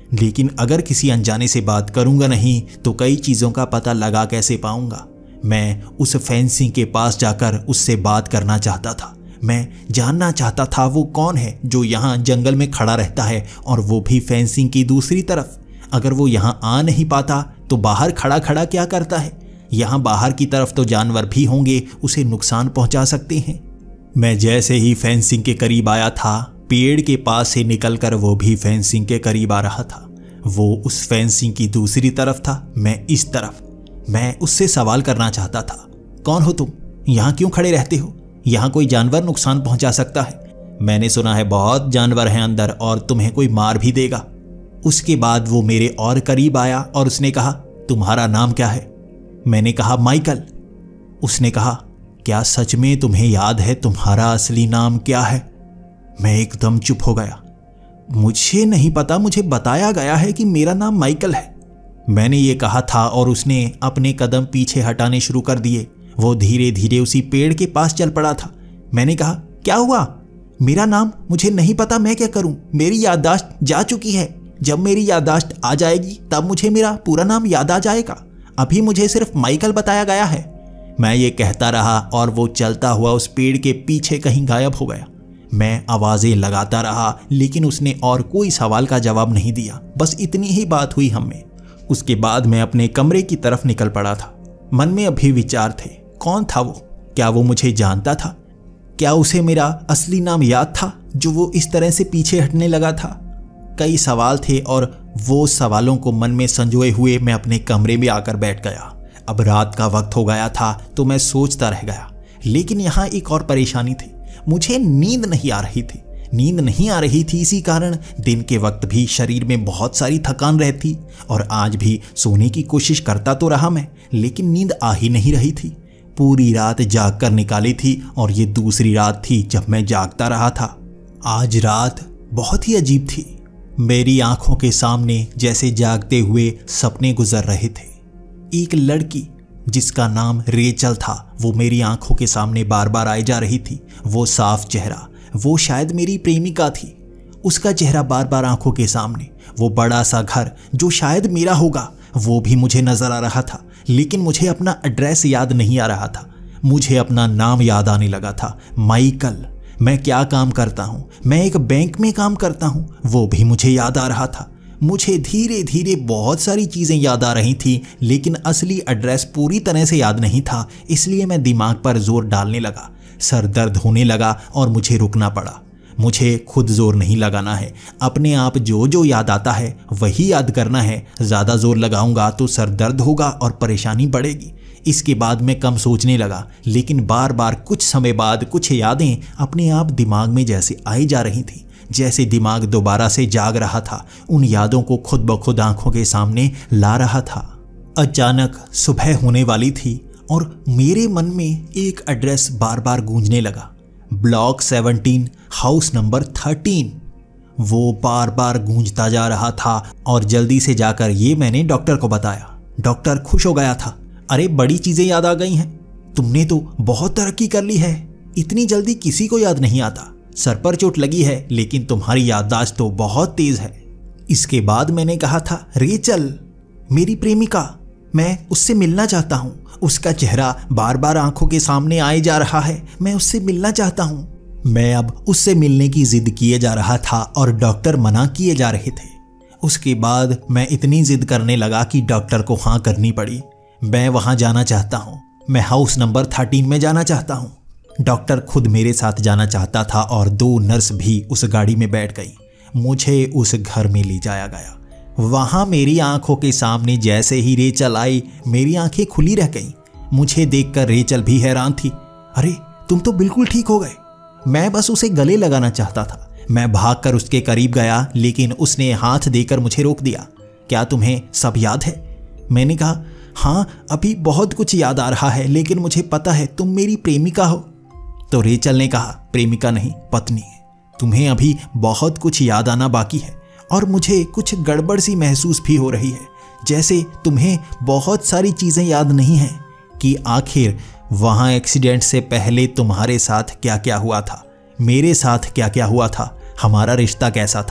लेकिन अगर किसी अनजाने से बात करूंगा नहीं तो कई चीज़ों का पता लगा कैसे पाऊंगा। मैं उस फेंसिंग के पास जाकर उससे बात करना चाहता था। मैं जानना चाहता था वो कौन है जो यहाँ जंगल में खड़ा रहता है और वो भी फेंसिंग की दूसरी तरफ। अगर वो यहाँ आ नहीं पाता तो बाहर खड़ा खड़ा क्या करता है? यहाँ बाहर की तरफ तो जानवर भी होंगे, उसे नुकसान पहुंचा सकते हैं। मैं जैसे ही फेंसिंग के करीब आया था, पेड़ के पास से निकलकर वो भी फेंसिंग के करीब आ रहा था। वो उस फेंसिंग की दूसरी तरफ था, मैं इस तरफ। मैं उससे सवाल करना चाहता था, कौन हो तुम? यहाँ क्यों खड़े रहते हो? यहाँ कोई जानवर नुकसान पहुंचा सकता है। मैंने सुना है बहुत जानवर हैं अंदर और तुम्हें कोई मार भी देगा। उसके बाद वो मेरे और करीब आया और उसने कहा, तुम्हारा नाम क्या है? मैंने कहा, माइकल। उसने कहा, क्या सच में तुम्हें याद है तुम्हारा असली नाम क्या है? मैं एकदम चुप हो गया। मुझे नहीं पता, मुझे बताया गया है कि मेरा नाम माइकल है। मैंने ये कहा था और उसने अपने कदम पीछे हटाने शुरू कर दिए। वो धीरे धीरे उसी पेड़ के पास चल पड़ा था। मैंने कहा, क्या हुआ? मेरा नाम मुझे नहीं पता, मैं क्या करूं? मेरी याददाश्त जा चुकी है। जब मेरी याददाश्त आ जाएगी तब मुझे मेरा पूरा नाम याद आ जाएगा। अभी मुझे सिर्फ माइकल बताया गया है। मैं ये कहता रहा और वो चलता हुआ उस पेड़ के पीछे कहीं गायब हो गया। मैं आवाज़ें लगाता रहा लेकिन उसने और कोई सवाल का जवाब नहीं दिया। बस इतनी ही बात हुई हम में। उसके बाद मैं अपने कमरे की तरफ निकल पड़ा था। मन में अभी विचार थे, कौन था वो? क्या वो मुझे जानता था? क्या उसे मेरा असली नाम याद था जो वो इस तरह से पीछे हटने लगा था? कई सवाल थे और वो सवालों को मन में संजोए हुए मैं अपने कमरे में आकर बैठ गया। अब रात का वक्त हो गया था तो मैं सोचता रह गया। लेकिन यहाँ एक और परेशानी थी, मुझे नींद नहीं आ रही थी। नींद नहीं आ रही थी, इसी कारण दिन के वक्त भी शरीर में बहुत सारी थकान रहती और आज भी सोने की कोशिश करता तो रहा मैं, लेकिन नींद आ ही नहीं रही थी। पूरी रात जाग कर निकाली थी और ये दूसरी रात थी जब मैं जागता रहा था। आज रात बहुत ही अजीब थी। मेरी आंखों के सामने जैसे जागते हुए सपने गुजर रहे थे। एक लड़की जिसका नाम रेचल था वो मेरी आंखों के सामने बार बार आई जा रही थी। वो साफ चेहरा, वो शायद मेरी प्रेमिका थी। उसका चेहरा बार बार आंखों के सामने। वो बड़ा सा घर जो शायद मेरा होगा वो भी मुझे नजर आ रहा था। लेकिन मुझे अपना एड्रेस याद नहीं आ रहा था। मुझे अपना नाम याद आने लगा था, माइकल। मैं क्या काम करता हूँ? मैं एक बैंक में काम करता हूँ, वो भी मुझे याद आ रहा था। मुझे धीरे धीरे बहुत सारी चीज़ें याद आ रही थी लेकिन असली एड्रेस पूरी तरह से याद नहीं था। इसलिए मैं दिमाग पर जोर डालने लगा। सर दर्द होने लगा और मुझे रुकना पड़ा। मुझे खुद जोर नहीं लगाना है, अपने आप जो जो याद आता है वही याद करना है। ज़्यादा जोर लगाऊंगा तो सर दर्द होगा और परेशानी बढ़ेगी। इसके बाद मैं कम सोचने लगा, लेकिन बार बार कुछ समय बाद कुछ यादें अपने आप दिमाग में जैसे आई जा रही थी, जैसे दिमाग दोबारा से जाग रहा था, उन यादों को खुद ब खुद आंखों के सामने ला रहा था। अचानक सुबह होने वाली थी और मेरे मन में एक एड्रेस बार बार गूंजने लगा, block seventeen, house number thirteen. वो बार बार गूंजता जा रहा था और जल्दी से जाकर ये मैंने डॉक्टर को बताया। डॉक्टर खुश हो गया था। अरे बड़ी चीज़ें याद आ गई हैं, तुमने तो बहुत तरक्की कर ली है, इतनी जल्दी किसी को याद नहीं आता। सर पर चोट लगी है लेकिन तुम्हारी याददाश्त तो बहुत तेज है। इसके बाद मैंने कहा था, रेचल मेरी प्रेमिका, मैं उससे मिलना चाहता हूँ। उसका चेहरा बार बार आंखों के सामने आए जा रहा है, मैं उससे मिलना चाहता हूँ। मैं अब उससे मिलने की जिद किए जा रहा था और डॉक्टर मना किए जा रहे थे। उसके बाद मैं इतनी जिद करने लगा कि डॉक्टर को हाँ करनी पड़ी। मैं वहाँ जाना चाहता हूँ, मैं हाउस नंबर थर्टीन में जाना चाहता हूँ। डॉक्टर खुद मेरे साथ जाना चाहता था और दो नर्स भी उस गाड़ी में बैठ गई। मुझे उस घर में ले जाया गया। वहाँ मेरी आंखों के सामने जैसे ही रेचल आई, मेरी आंखें खुली रह गईं। मुझे देखकर रेचल भी हैरान थी। अरे तुम तो बिल्कुल ठीक हो गए। मैं बस उसे गले लगाना चाहता था। मैं भागकर उसके करीब गया लेकिन उसने हाथ देकर मुझे रोक दिया। क्या तुम्हें सब याद है? मैंने कहा, हाँ अभी बहुत कुछ याद आ रहा है लेकिन मुझे पता है तुम मेरी प्रेमिका हो। तो रेचल ने कहा, प्रेमिका नहीं, पत्नी। तुम्हें अभी बहुत कुछ याद आना बाकी है और मुझे कुछ गड़बड़ सी महसूस भी हो रही है, जैसे तुम्हें बहुत सारी चीज़ें याद नहीं हैं कि आखिर वहाँ एक्सीडेंट से पहले तुम्हारे साथ क्या क्या हुआ था, मेरे साथ क्या क्या हुआ था, हमारा रिश्ता कैसा था।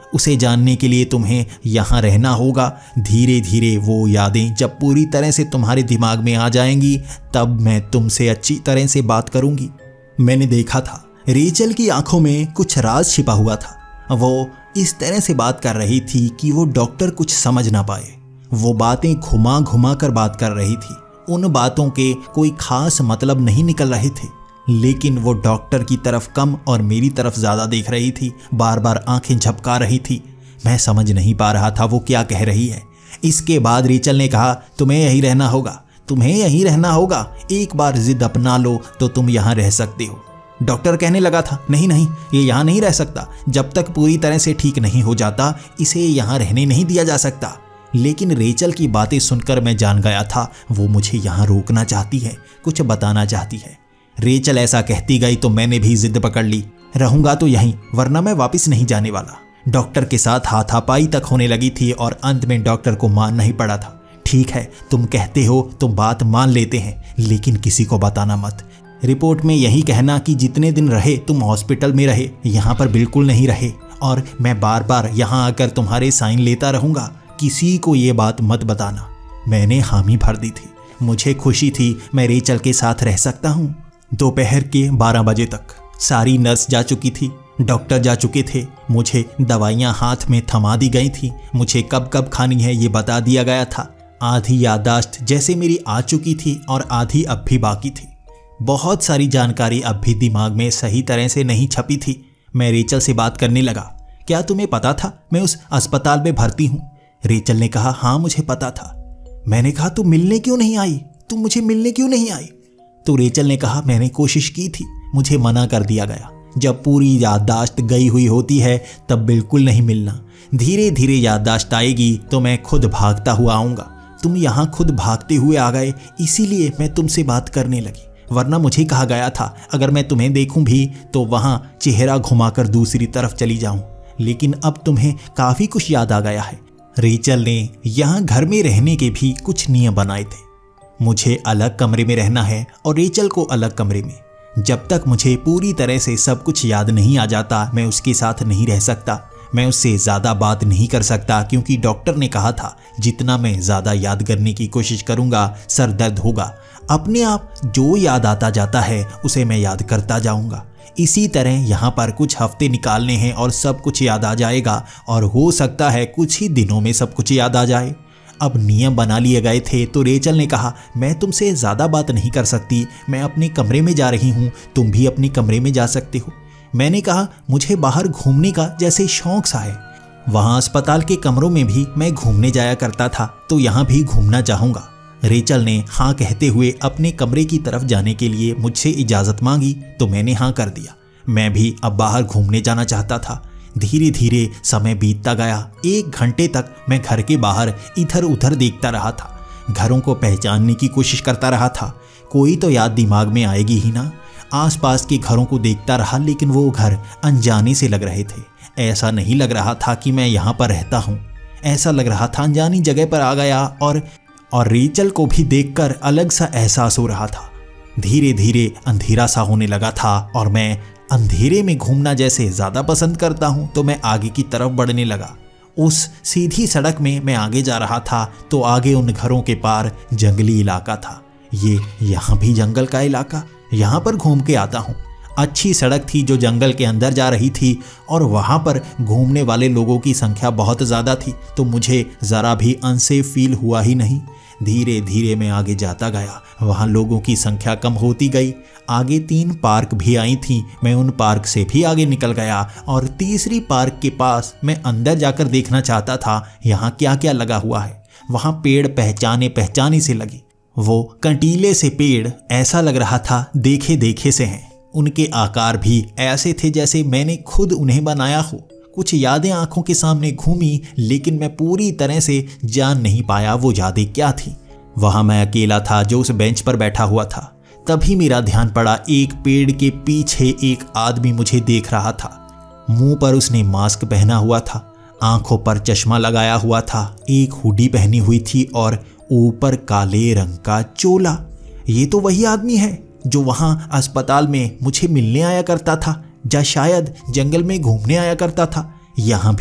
उसे जानने के लिए तुम्हें यहाँ रहना होगा। धीरे धीरे वो यादें जब पूरी तरह से तुम्हारे दिमाग में आ जाएंगी तब मैं तुमसे अच्छी तरह से बात करूंगी। मैंने देखा था रेचल की आंखों में कुछ राज छिपा हुआ था। वो इस तरह से बात कर रही थी कि वो डॉक्टर कुछ समझ ना पाए। वो बातें घुमा घुमा कर बात कर रही थी। उन बातों के कोई खास मतलब नहीं निकल रहे थे, लेकिन वो डॉक्टर की तरफ कम और मेरी तरफ ज़्यादा देख रही थी, बार बार आंखें झपका रही थी। मैं समझ नहीं पा रहा था वो क्या कह रही है। इसके बाद रेचल ने कहा, तुम्हें यहीं रहना होगा, तुम्हें यहीं रहना होगा। एक बार जिद अपना लो तो तुम यहाँ रह सकते हो। डॉक्टर कहने लगा था, नहीं नहीं, ये यहाँ नहीं रह सकता। जब तक पूरी तरह से ठीक नहीं हो जाता इसे यहाँ रहने नहीं दिया जा सकता। लेकिन रेचल की बातें सुनकर मैं जान गया था वो मुझे यहाँ रोकना चाहती है, कुछ बताना चाहती है। रेचल ऐसा कहती गई तो मैंने भी जिद पकड़ ली, रहूंगा तो यहीं, वरना मैं वापस नहीं जाने वाला। डॉक्टर के साथ हाथापाई तक होने लगी थी और अंत में डॉक्टर को मानना ही पड़ा था। ठीक है, तुम कहते हो तो बात मान लेते हैं, लेकिन किसी को बताना मत। रिपोर्ट में यही कहना कि जितने दिन रहे तुम हॉस्पिटल में रहे, यहाँ पर बिल्कुल नहीं रहे, और मैं बार बार यहाँ आकर तुम्हारे साइन लेता रहूँगा। किसी को ये बात मत बताना। मैंने हामी भर दी थी। मुझे खुशी थी मैं रेचल के साथ रह सकता हूँ। दोपहर के बारह बजे तक सारी नर्स जा चुकी थी, डॉक्टर जा चुके थे। मुझे दवाइयाँ हाथ में थमा दी गई थी। मुझे कब कब खानी है ये बता दिया गया था। आधी याददाश्त जैसे मेरी आ चुकी थी और आधी अब भी बाकी थी। बहुत सारी जानकारी अब भी दिमाग में सही तरह से नहीं छपी थी। मैं रेचल से बात करने लगा, क्या तुम्हें पता था मैं उस अस्पताल में भर्ती हूँ? रेचल ने कहा, हाँ मुझे पता था। मैंने कहा, तुम मिलने क्यों नहीं आई? तुम मुझे मिलने क्यों नहीं आई? तो रेचल ने कहा, मैंने कोशिश की थी, मुझे मना कर दिया गया। जब पूरी याददाश्त गई हुई होती है तब बिल्कुल नहीं मिलना। धीरे धीरे याददाश्त आएगी तो मैं खुद भागता हुआ आऊँगा। तुम यहाँ खुद भागते हुए आ गए, इसीलिए मैं तुमसे बात करने लगी। वरना मुझे कहा गया था अगर मैं तुम्हें देखूं भी तो वहां चेहरा घुमाकर दूसरी तरफ चली जाऊं। लेकिन अब तुम्हें काफी कुछ याद आ गया है। रेचल ने यहाँ घर में रहने के भी कुछ नियम बनाए थे। मुझे अलग कमरे में रहना है और रेचल को अलग कमरे में। जब तक मुझे पूरी तरह से सब कुछ याद नहीं आ जाता मैं उसके साथ नहीं रह सकता। मैं उससे ज़्यादा बात नहीं कर सकता क्योंकि डॉक्टर ने कहा था जितना मैं ज़्यादा याद करने की कोशिश करूँगा सर दर्द होगा। अपने आप जो याद आता जाता है उसे मैं याद करता जाऊँगा। इसी तरह यहाँ पर कुछ हफ्ते निकालने हैं और सब कुछ याद आ जाएगा, और हो सकता है कुछ ही दिनों में सब कुछ याद आ जाए। अब नियम बना लिए गए थे तो रेचल ने कहा, मैं तुमसे ज़्यादा बात नहीं कर सकती, मैं अपने कमरे में जा रही हूँ, तुम भी अपने कमरे में जा सकते हो। मैंने कहा, मुझे बाहर घूमने का जैसे शौक सा है। वहाँ अस्पताल के कमरों में भी मैं घूमने जाया करता था, तो यहाँ भी घूमना चाहूँगा। रेचल ने हाँ कहते हुए अपने कमरे की तरफ जाने के लिए मुझसे इजाज़त मांगी तो मैंने हाँ कर दिया। मैं भी अब बाहर घूमने जाना चाहता था। धीरे धीरे समय बीतता गया। एक घंटे तक मैं घर के बाहर इधर उधर देखता रहा था। घरों को पहचानने की कोशिश करता रहा था। कोई तो याद दिमाग में आएगी ही ना। आसपास के घरों को देखता रहा, लेकिन वो घर अनजाने से लग रहे थे। ऐसा नहीं लग रहा था कि मैं यहाँ पर रहता हूँ। ऐसा लग रहा था अनजानी जगह पर आ गया, और और रेचल को भी देखकर अलग सा एहसास हो रहा था। धीरे धीरे अंधेरा सा होने लगा था और मैं अंधेरे में घूमना जैसे ज़्यादा पसंद करता हूँ तो मैं आगे की तरफ बढ़ने लगा। उस सीधी सड़क में मैं आगे जा रहा था तो आगे उन घरों के पार जंगली इलाका था। ये यहाँ भी जंगल का इलाका, यहाँ पर घूम के आता हूँ। अच्छी सड़क थी जो जंगल के अंदर जा रही थी और वहाँ पर घूमने वाले लोगों की संख्या बहुत ज़्यादा थी, तो मुझे ज़रा भी अनसेफ फील हुआ ही नहीं। धीरे धीरे मैं आगे जाता गया। वहाँ लोगों की संख्या कम होती गई। आगे तीन पार्क भी आई थीं। मैं उन पार्क से भी आगे निकल गया और तीसरी पार्क के पास मैं अंदर जाकर देखना चाहता था यहाँ क्या क्या लगा हुआ है। वहाँ पेड़ पहचाने पहचाने से लगे। वो कंटीले से पेड़ ऐसा लग रहा था देखे देखे से हैं। उनके आकार भी ऐसे थे जैसे मैंने खुद उन्हें बनाया हो। कुछ यादें आंखों के सामने घूमी, लेकिन मैं पूरी तरह से जान नहीं पाया वो यादें क्या थीं। वहाँ मैं अकेला था जो उस बेंच पर बैठा हुआ था। तभी मेरा ध्यान पड़ा, एक पेड़ के पीछे एक आदमी मुझे देख रहा था। मुंह पर उसने मास्क पहना हुआ था, आंखों पर चश्मा लगाया हुआ था, एक हुडी पहनी हुई थी और ऊपर काले रंग का चोला। ये तो वही आदमी है जो वहाँ अस्पताल में मुझे मिलने आया करता था, या शायद जंगल में घूमने आया करता था। यहाँ भी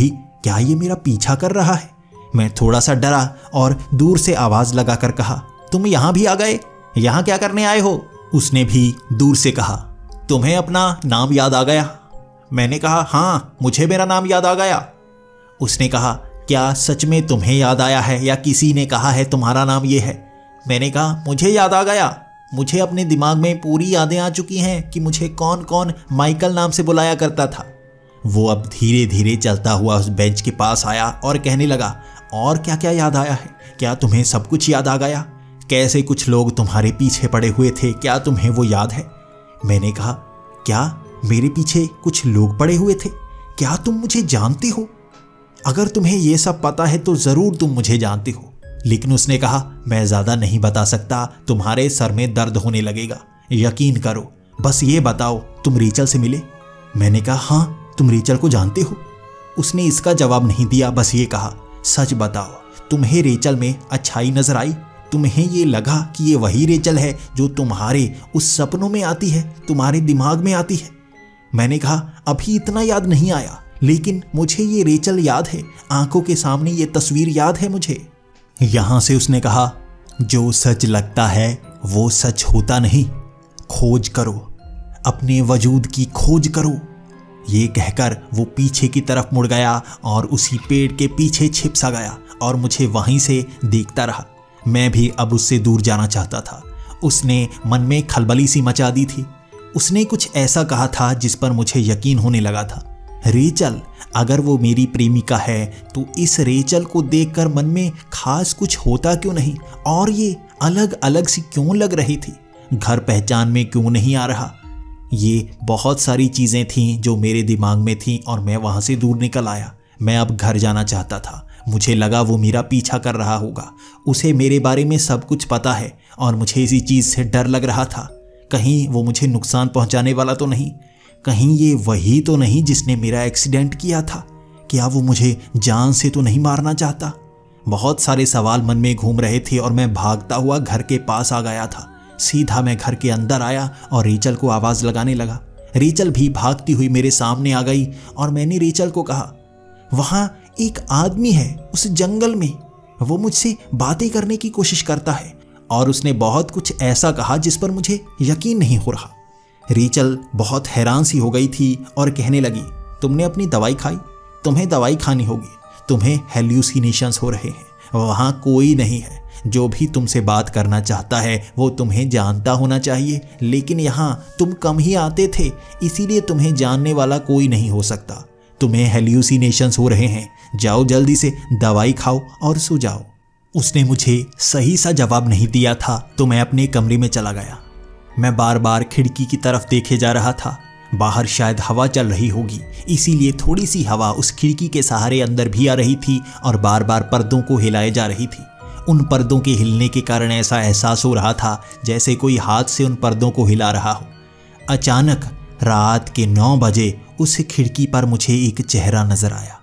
क्या ये मेरा पीछा कर रहा है? मैं थोड़ा सा डरा और दूर से आवाज लगाकर कहा, तुम यहाँ भी आ गए? यहाँ क्या करने आए हो? उसने भी दूर से कहा, तुम्हें अपना नाम याद आ गया? मैंने कहा, हाँ, मुझे मेरा नाम याद आ गया। उसने कहा, क्या सच में तुम्हें याद आया है या किसी ने कहा है तुम्हारा नाम ये है? मैंने कहा, मुझे याद आ गया। मुझे अपने दिमाग में पूरी यादें आ चुकी हैं कि मुझे कौन कौन माइकल नाम से बुलाया करता था। वो अब धीरे धीरे चलता हुआ उस बेंच के पास आया और कहने लगा, और क्या क्या याद आया है? क्या तुम्हें सब कुछ याद आ गया? कैसे कुछ लोग तुम्हारे पीछे पड़े हुए थे, क्या तुम्हें वो याद है? मैंने कहा, क्या मेरे पीछे कुछ लोग पड़े हुए थे? क्या तुम मुझे जानते हो? अगर तुम्हें ये सब पता है तो ज़रूर तुम मुझे जानते हो। लेकिन उसने कहा, मैं ज़्यादा नहीं बता सकता, तुम्हारे सर में दर्द होने लगेगा। यकीन करो, बस ये बताओ, तुम रेचल से मिले? मैंने कहा, हाँ, तुम रेचल को जानते हो? उसने इसका जवाब नहीं दिया, बस ये कहा, सच बताओ, तुम्हें रेचल में अच्छाई नजर आई? तुम्हें ये लगा कि ये वही रेचल है जो तुम्हारे उस सपनों में आती है, तुम्हारे दिमाग में आती है? मैंने कहा, अभी इतना याद नहीं आया, लेकिन मुझे ये रेचल याद है, आंखों के सामने ये तस्वीर याद है मुझे। यहां से उसने कहा, जो सच लगता है वो सच होता नहीं, खोज करो, अपने वजूद की खोज करो। ये कहकर वो पीछे की तरफ मुड़ गया और उसी पेड़ के पीछे छिप सा गया और मुझे वहीं से देखता रहा। मैं भी अब उससे दूर जाना चाहता था। उसने मन में खलबली सी मचा दी थी। उसने कुछ ऐसा कहा था जिस पर मुझे यकीन होने लगा था। रेचल, अगर वो मेरी प्रेमिका है तो इस रेचल को देखकर मन में खास कुछ होता क्यों नहीं, और ये अलग अलग सी क्यों लग रही थी? घर पहचान में क्यों नहीं आ रहा? ये बहुत सारी चीज़ें थीं जो मेरे दिमाग में थीं और मैं वहाँ से दूर निकल आया। मैं अब घर जाना चाहता था। मुझे लगा वो मेरा पीछा कर रहा होगा। उसे मेरे बारे में सब कुछ पता है और मुझे इसी चीज़ से डर लग रहा था। कहीं वो मुझे नुकसान पहुंचाने वाला तो नहीं? कहीं ये वही तो नहीं जिसने मेरा एक्सीडेंट किया था? क्या वो मुझे जान से तो नहीं मारना चाहता? बहुत सारे सवाल मन में घूम रहे थे और मैं भागता हुआ घर के पास आ गया था। सीधा मैं घर के अंदर आया और रेचल को आवाज़ लगाने लगा। रेचल भी भागती हुई मेरे सामने आ गई और मैंने रेचल को कहा, वहाँ एक आदमी है उस जंगल में, वो मुझसे बातें करने की कोशिश करता है और उसने बहुत कुछ ऐसा कहा जिस पर मुझे यकीन नहीं हो रहा। रेचल बहुत हैरान सी हो गई थी और कहने लगी, तुमने अपनी दवाई खाई? तुम्हें दवाई खानी होगी, तुम्हें हेल्यूसिनेशंस हो रहे हैं। वहाँ कोई नहीं है। जो भी तुमसे बात करना चाहता है वो तुम्हें जानता होना चाहिए, लेकिन यहाँ तुम कम ही आते थे, इसीलिए तुम्हें जानने वाला कोई नहीं हो सकता। तुम्हें हेल्यूसिनेशंस हो रहे हैं, जाओ जल्दी से दवाई खाओ और सो जाओ। उसने मुझे सही सा जवाब नहीं दिया था तो मैं अपने कमरे में चला गया। मैं बार बार खिड़की की तरफ देखे जा रहा था। बाहर शायद हवा चल रही होगी, इसीलिए थोड़ी सी हवा उस खिड़की के सहारे अंदर भी आ रही थी और बार बार पर्दों को हिलाए जा रही थी। उन पर्दों के हिलने के कारण ऐसा एहसास हो रहा था जैसे कोई हाथ से उन पर्दों को हिला रहा हो। अचानक रात के नौ बजे उस खिड़की पर मुझे एक चेहरा नजर आया।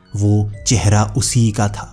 वो चेहरा उसी का था।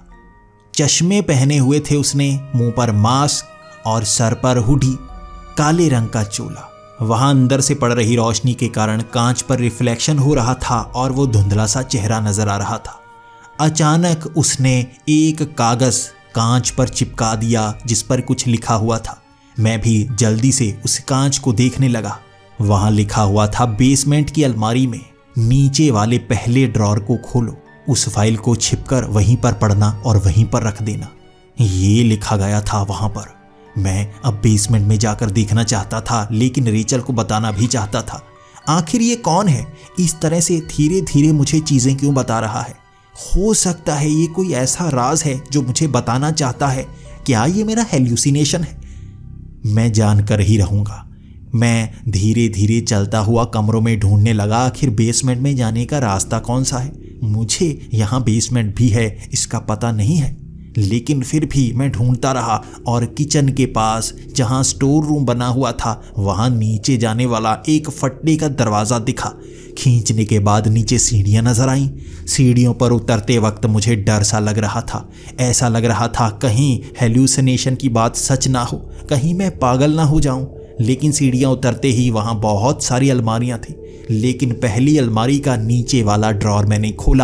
चश्मे पहने हुए थे उसने, मुंह पर मास्क और सर पर हुडी, काले रंग का चोला। वहां अंदर से पड़ रही रोशनी के कारण कांच पर रिफ्लेक्शन हो रहा था और वो धुंधला सा चेहरा नजर आ रहा था। अचानक उसने एक कागज कांच पर चिपका दिया जिस पर कुछ लिखा हुआ था। मैं भी जल्दी से उस कांच को देखने लगा। वहां लिखा हुआ था, बेसमेंट की अलमारी में नीचे वाले पहले ड्रॉर को खोलो, उस फाइल को छिपकर वहीं पर पढ़ना और वहीं पर रख देना। ये लिखा गया था वहां पर। मैं अब बेसमेंट में जाकर देखना चाहता था, लेकिन रेचल को बताना भी चाहता था। आखिर ये कौन है? इस तरह से धीरे धीरे मुझे चीजें क्यों बता रहा है? हो सकता है ये कोई ऐसा राज है जो मुझे बताना चाहता है। क्या ये मेरा हेल्यूसिनेशन है? मैं जानकर ही रहूंगा। मैं धीरे धीरे चलता हुआ कमरों में ढूंढने लगा, आखिर बेसमेंट में जाने का रास्ता कौन सा है। मुझे यहाँ बेसमेंट भी है इसका पता नहीं है, लेकिन फिर भी मैं ढूंढता रहा और किचन के पास जहाँ स्टोर रूम बना हुआ था वहाँ नीचे जाने वाला एक फटने का दरवाज़ा दिखा। खींचने के बाद नीचे सीढ़ियाँ नजर आईं। सीढ़ियों पर उतरते वक्त मुझे डर सा लग रहा था। ऐसा लग रहा था कहीं हेल्यूसिनेशन की बात सच ना हो, कहीं मैं पागल ना हो जाऊं। लेकिन सीढ़ियाँ उतरते ही वहाँ बहुत सारी अलमारियाँ थी, लेकिन पहली अलमारी का नीचे वाला ड्रॉर मैंने खोला।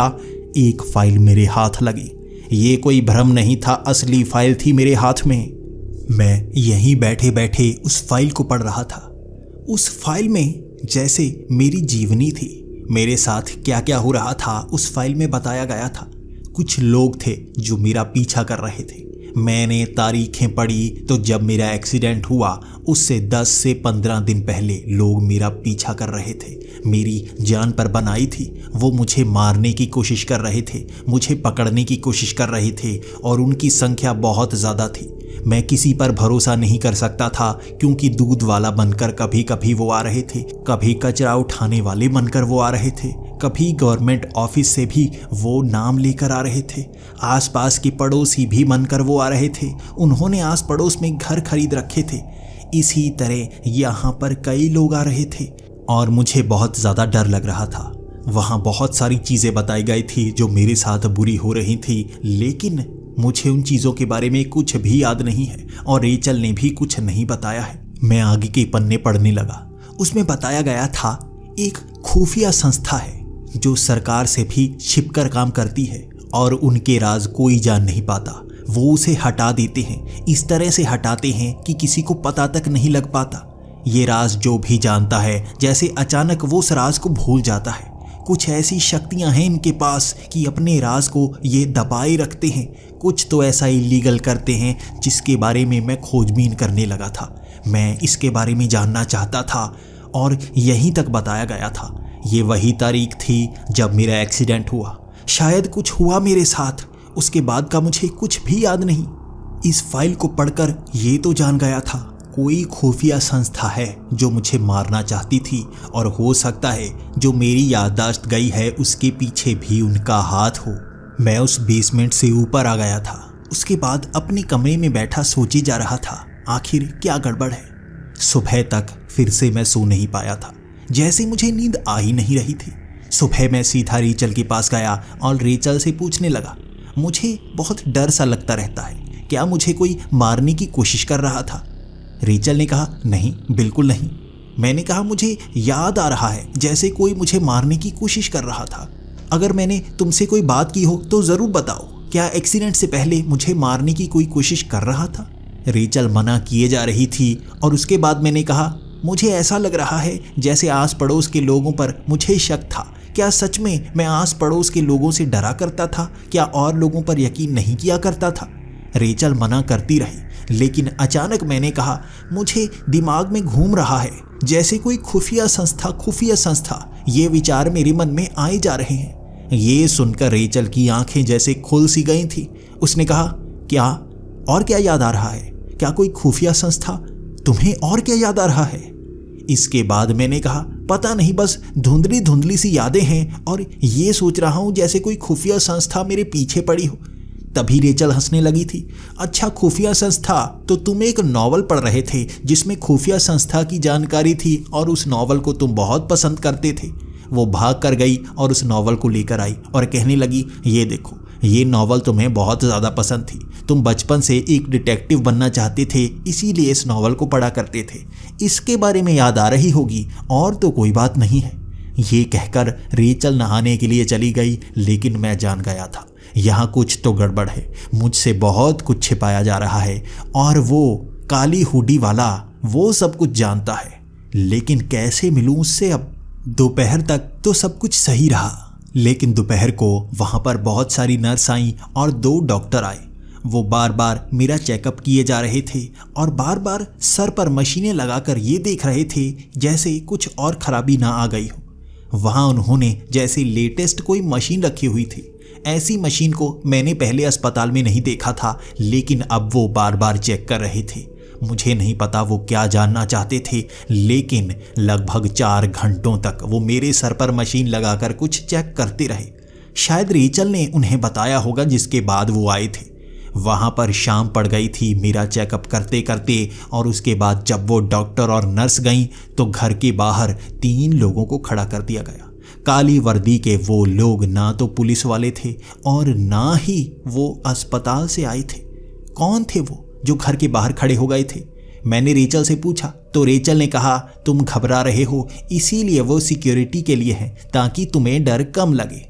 एक फाइल मेरे हाथ लगी। ये कोई भ्रम नहीं था, असली फाइल थी मेरे हाथ में। मैं यहीं बैठे बैठे उस फाइल को पढ़ रहा था। उस फाइल में जैसे मेरी जीवनी थी, मेरे साथ क्या क्या हो रहा था उस फाइल में बताया गया था। कुछ लोग थे जो मेरा पीछा कर रहे थे। मैंने तारीखें पढ़ी तो जब मेरा एक्सीडेंट हुआ उससे दस से पंद्रह दिन पहले लोग मेरा पीछा कर रहे थे, मेरी जान पर बनाई थी। वो मुझे मारने की कोशिश कर रहे थे, मुझे पकड़ने की कोशिश कर रहे थे और उनकी संख्या बहुत ज़्यादा थी। मैं किसी पर भरोसा नहीं कर सकता था क्योंकि दूध वाला बनकर कभी कभी वो आ रहे थे, कभी कचरा उठाने वाले बनकर वो आ रहे थे, कभी गवर्नमेंट ऑफिस से भी वो नाम लेकर आ रहे थे। आसपास के पड़ोसी भी बनकर वो आ रहे थे। उन्होंने आस पड़ोस में घर खरीद रखे थे। इसी तरह यहाँ पर कई लोग आ रहे थे और मुझे बहुत ज़्यादा डर लग रहा था। वहाँ बहुत सारी चीज़ें बताई गई थी जो मेरे साथ बुरी हो रही थी, लेकिन मुझे उन चीज़ों के बारे में कुछ भी याद नहीं है और रेचल ने भी कुछ नहीं बताया है। मैं आगे के पन्ने पढ़ने लगा। उसमें बताया गया था एक खुफिया संस्था है जो सरकार से भी छिपकर काम करती है और उनके राज कोई जान नहीं पाता। वो उसे हटा देते हैं, इस तरह से हटाते हैं कि किसी को पता तक नहीं लग पाता। ये राज जो भी जानता है जैसे अचानक वो उस राज को भूल जाता है। कुछ ऐसी शक्तियां हैं इनके पास कि अपने राज को ये दबाए रखते हैं। कुछ तो ऐसा इलीगल करते हैं जिसके बारे में मैं खोजबीन करने लगा था। मैं इसके बारे में जानना चाहता था और यहीं तक बताया गया था। ये वही तारीख थी जब मेरा एक्सीडेंट हुआ। शायद कुछ हुआ मेरे साथ, उसके बाद का मुझे कुछ भी याद नहीं। इस फाइल को पढ़कर ये तो जान गया था कोई खुफिया संस्था है जो मुझे मारना चाहती थी और हो सकता है जो मेरी याददाश्त गई है उसके पीछे भी उनका हाथ हो। मैं उस बेसमेंट से ऊपर आ गया था। उसके बाद अपने कमरे में बैठा सोचे जा रहा था आखिर क्या गड़बड़ है। सुबह तक फिर से मैं सो नहीं पाया था, जैसे मुझे नींद आ ही नहीं रही थी। सुबह मैं सीधा रेचल के पास गया और रेचल से पूछने लगा। मुझे बहुत डर सा लगता रहता है, क्या मुझे कोई मारने की कोशिश कर रहा था? रेचल ने कहा नहीं, बिल्कुल नहीं। मैंने कहा मुझे याद आ रहा है जैसे कोई मुझे मारने की कोशिश कर रहा था। अगर मैंने तुमसे कोई बात की हो तो ज़रूर बताओ, क्या एक्सीडेंट से पहले मुझे मारने की कोई कोशिश कर रहा था? रेचल मना किए जा रही थी और उसके बाद मैंने कहा मुझे ऐसा लग रहा है जैसे आस पड़ोस के लोगों पर मुझे शक था। क्या सच में मैं आस पड़ोस के लोगों से डरा करता था? क्या और लोगों पर यकीन नहीं किया करता था? रेचल मना करती रही, लेकिन अचानक मैंने कहा मुझे दिमाग में घूम रहा है जैसे कोई खुफिया संस्था खुफिया संस्था ये विचार मेरे मन में आए जा रहे हैं। ये सुनकर रेचल की आंखें जैसे खुल सी गई थी। उसने कहा क्या और क्या याद आ रहा है? क्या कोई खुफिया संस्था? तुम्हें और क्या याद आ रहा है? इसके बाद मैंने कहा पता नहीं, बस धुंधली धुंधली सी यादें हैं और ये सोच रहा हूँ जैसे कोई खुफिया संस्था मेरे पीछे पड़ी हो। तभी रेचल हंसने लगी थी। अच्छा, खुफिया संस्था? तो तुम एक नॉवल पढ़ रहे थे जिसमें खुफिया संस्था की जानकारी थी और उस नॉवल को तुम बहुत पसंद करते थे। वो भाग कर गई और उस नॉवल को लेकर आई और कहने लगी ये देखो, ये नॉवल तुम्हें बहुत ज़्यादा पसंद थी। तुम बचपन से एक डिटेक्टिव बनना चाहते थे, इसीलिए इस नॉवल को पढ़ा करते थे। इसके बारे में याद आ रही होगी और तो कोई बात नहीं है। ये कहकर रेचल नहाने के लिए चली गई, लेकिन मैं जान गया था यहाँ कुछ तो गड़बड़ है। मुझसे बहुत कुछ छिपाया जा रहा है और वो काली हुडी वाला वो सब कुछ जानता है, लेकिन कैसे मिलूं उससे अब? दोपहर तक तो सब कुछ सही रहा, लेकिन दोपहर को वहाँ पर बहुत सारी नर्स आई और दो डॉक्टर आए। वो बार बार मेरा चेकअप किए जा रहे थे और बार बार सर पर मशीनें लगाकर ये देख रहे थे जैसे कुछ और खराबी ना आ गई हो। वहाँ उन्होंने जैसे लेटेस्ट कोई मशीन रखी हुई थी। ऐसी मशीन को मैंने पहले अस्पताल में नहीं देखा था, लेकिन अब वो बार बार चेक कर रहे थे। मुझे नहीं पता वो क्या जानना चाहते थे, लेकिन लगभग चार घंटों तक वो मेरे सर पर मशीन लगाकर कुछ चेक करते रहे। शायद रेचल ने उन्हें बताया होगा, जिसके बाद वो आए थे। वहाँ पर शाम पड़ गई थी मेरा चेकअप करते करते, और उसके बाद जब वो डॉक्टर और नर्स गईं तो घर के बाहर तीन लोगों को खड़ा कर दिया गया। काली वर्दी के वो लोग ना तो पुलिस वाले थे और ना ही वो अस्पताल से आए थे। कौन थे वो जो घर के बाहर खड़े हो गए थे? मैंने रेचल से पूछा तो रेचल ने कहा तुम घबरा रहे हो, इसीलिए वो सिक्योरिटी के लिए हैं ताकि तुम्हें डर कम लगे।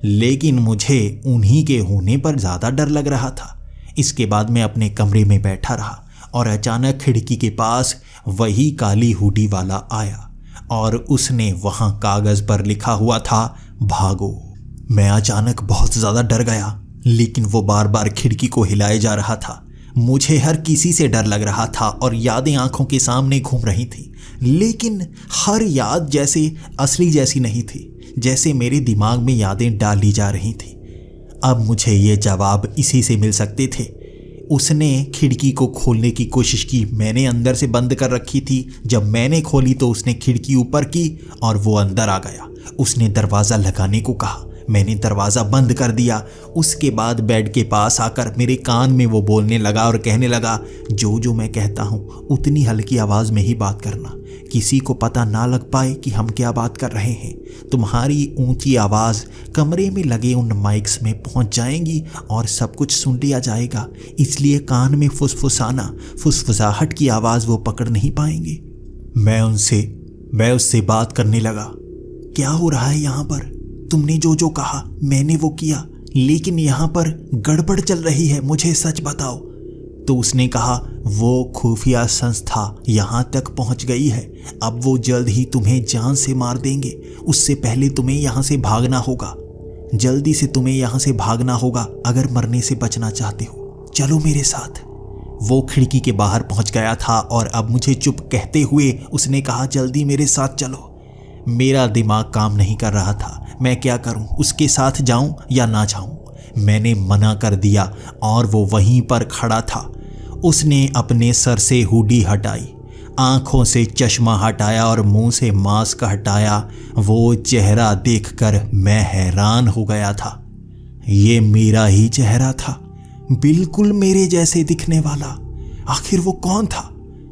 लेकिन मुझे उन्हीं के होने पर ज़्यादा डर लग रहा था। इसके बाद मैं अपने कमरे में बैठा रहा और अचानक खिड़की के पास वही काली हुडी वाला आया और उसने वहाँ कागज़ पर लिखा हुआ था भागो। मैं अचानक बहुत ज़्यादा डर गया, लेकिन वो बार बार खिड़की को हिलाए जा रहा था। मुझे हर किसी से डर लग रहा था और यादें आंखों के सामने घूम रही थी, लेकिन हर याद जैसे असली जैसी नहीं थी, जैसे मेरे दिमाग में यादें डाली जा रही थी। अब मुझे ये जवाब इसी से मिल सकते थे। उसने खिड़की को खोलने की कोशिश की, मैंने अंदर से बंद कर रखी थी। जब मैंने खोली तो उसने खिड़की ऊपर की और वो अंदर आ गया। उसने दरवाज़ा लगाने को कहा, मैंने दरवाज़ा बंद कर दिया। उसके बाद बेड के पास आकर मेरे कान में वो बोलने लगा और कहने लगा, जो जो मैं कहता हूँ उतनी हल्की आवाज़ में ही बात करना, किसी को पता ना लग पाए कि हम क्या बात कर रहे हैं। तुम्हारी ऊंची आवाज़ कमरे में लगे उन माइक्स में पहुंच जाएंगी और सब कुछ सुन लिया जाएगा, इसलिए कान में फुसफुसाना, फुसफुसाहट की आवाज़ वो पकड़ नहीं पाएंगे। मैं उनसे मैं उससे बात करने लगा, क्या हो रहा है यहाँ पर? तुमने जो जो कहा मैंने वो किया, लेकिन यहाँ पर गड़बड़ चल रही है, मुझे सच बताओ। तो उसने कहा, वो खुफिया संस्था यहाँ तक पहुँच गई है, अब वो जल्द ही तुम्हें जान से मार देंगे। उससे पहले तुम्हें यहाँ से भागना होगा, जल्दी से तुम्हें यहाँ से भागना होगा अगर मरने से बचना चाहते हो। चलो मेरे साथ। वो खिड़की के बाहर पहुँच गया था और अब मुझे चुप कहते हुए उसने कहा, जल्दी मेरे साथ चलो। मेरा दिमाग काम नहीं कर रहा था, मैं क्या करूं, उसके साथ जाऊं या ना जाऊं। मैंने मना कर दिया और वो वहीं पर खड़ा था। उसने अपने सर से हुडी हटाई, आंखों से चश्मा हटाया और मुंह से मास्क हटाया। वो चेहरा देखकर मैं हैरान हो गया था। ये मेरा ही चेहरा था, बिल्कुल मेरे जैसे दिखने वाला। आखिर वो कौन था?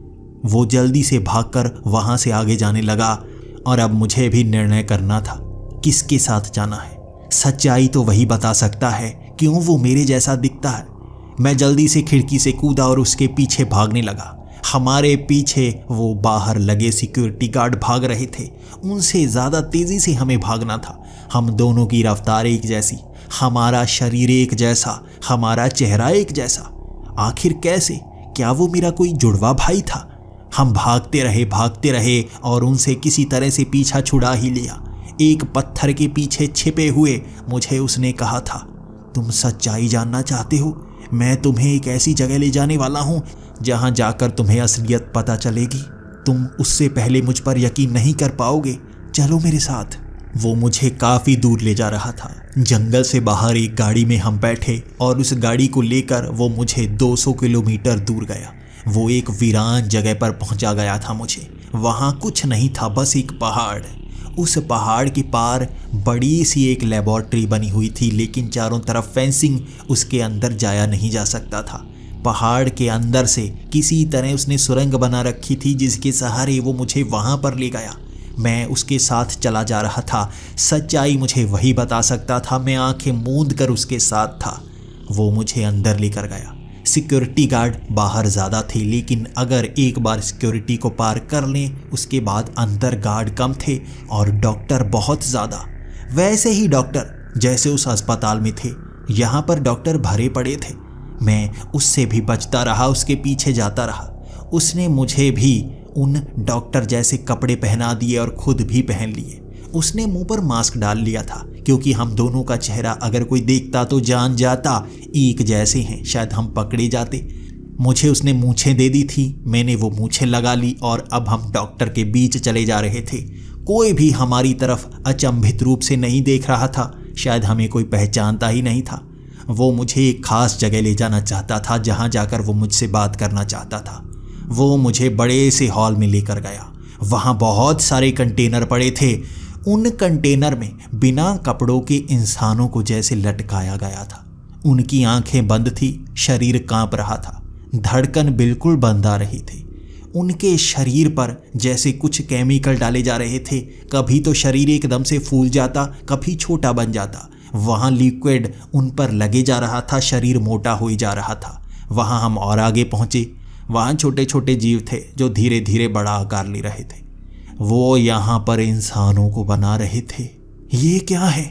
वो जल्दी से भागकर वहां से आगे जाने लगा और अब मुझे भी निर्णय करना था किसके साथ जाना है। सच्चाई तो वही बता सकता है क्यों वो मेरे जैसा दिखता है। मैं जल्दी से खिड़की से कूदा और उसके पीछे भागने लगा। हमारे पीछे वो बाहर लगे सिक्योरिटी गार्ड भाग रहे थे, उनसे ज़्यादा तेज़ी से हमें भागना था। हम दोनों की रफ्तार एक जैसी, हमारा शरीर एक जैसा, हमारा चेहरा एक जैसा। आखिर कैसे? क्या वो मेरा कोई जुड़वा भाई था? हम भागते रहे भागते रहे और उनसे किसी तरह से पीछा छुड़ा ही लिया। एक पत्थर के पीछे छिपे हुए मुझे उसने कहा था, तुम सच्चाई जानना चाहते हो? मैं तुम्हें एक ऐसी जगह ले जाने वाला हूँ जहाँ जाकर तुम्हें असलियत पता चलेगी। तुम उससे पहले मुझ पर यकीन नहीं कर पाओगे। चलो मेरे साथ। वो मुझे काफ़ी दूर ले जा रहा था। जंगल से बाहर एक गाड़ी में हम बैठे और उस गाड़ी को लेकर वो मुझे दो सौ किलोमीटर दूर गया। वो एक वीरान जगह पर पहुंचा गया था मुझे। वहाँ कुछ नहीं था, बस एक पहाड़। उस पहाड़ के पार बड़ी सी एक लेबॉर्ट्री बनी हुई थी, लेकिन चारों तरफ फेंसिंग, उसके अंदर जाया नहीं जा सकता था। पहाड़ के अंदर से किसी तरह उसने सुरंग बना रखी थी जिसके सहारे वो मुझे वहाँ पर ले गया। मैं उसके साथ चला जा रहा था। सच्चाई मुझे वही बता सकता था। मैं आंखें मूंद कर उसके साथ था। वो मुझे अंदर लेकर गया। सिक्योरिटी गार्ड बाहर ज़्यादा थे, लेकिन अगर एक बार सिक्योरिटी को पार कर लें उसके बाद अंदर गार्ड कम थे और डॉक्टर बहुत ज़्यादा। वैसे ही डॉक्टर जैसे उस अस्पताल में थे, यहाँ पर डॉक्टर भरे पड़े थे। मैं उससे भी बचता रहा, उसके पीछे जाता रहा। उसने मुझे भी उन डॉक्टर जैसे कपड़े पहना दिए और खुद भी पहन लिए। उसने मुंह पर मास्क डाल लिया था क्योंकि हम दोनों का चेहरा अगर कोई देखता तो जान जाता एक जैसे हैं, शायद हम पकड़े जाते। मुझे उसने मूछें दे दी थी, मैंने वो मूछें लगा ली और अब हम डॉक्टर के बीच चले जा रहे थे। कोई भी हमारी तरफ अचंभित रूप से नहीं देख रहा था, शायद हमें कोई पहचानता ही नहीं था। वो मुझे एक खास जगह ले जाना चाहता था जहाँ जाकर वो मुझसे बात करना चाहता था। वो मुझे बड़े से हॉल में लेकर गया। वहाँ बहुत सारे कंटेनर पड़े थे। उन कंटेनर में बिना कपड़ों के इंसानों को जैसे लटकाया गया था। उनकी आंखें बंद थी, शरीर कांप रहा था, धड़कन बिल्कुल बंद आ रही थी। उनके शरीर पर जैसे कुछ केमिकल डाले जा रहे थे। कभी तो शरीर एकदम से फूल जाता, कभी छोटा बन जाता। वहाँ लिक्विड उन पर लगे जा रहा था, शरीर मोटा हो जा रहा था। वहाँ हम और आगे पहुँचे। वहाँ छोटे छोटे जीव थे जो धीरे धीरे बड़ा आकार ले रहे थे। वो यहाँ पर इंसानों को बना रहे थे। ये क्या है?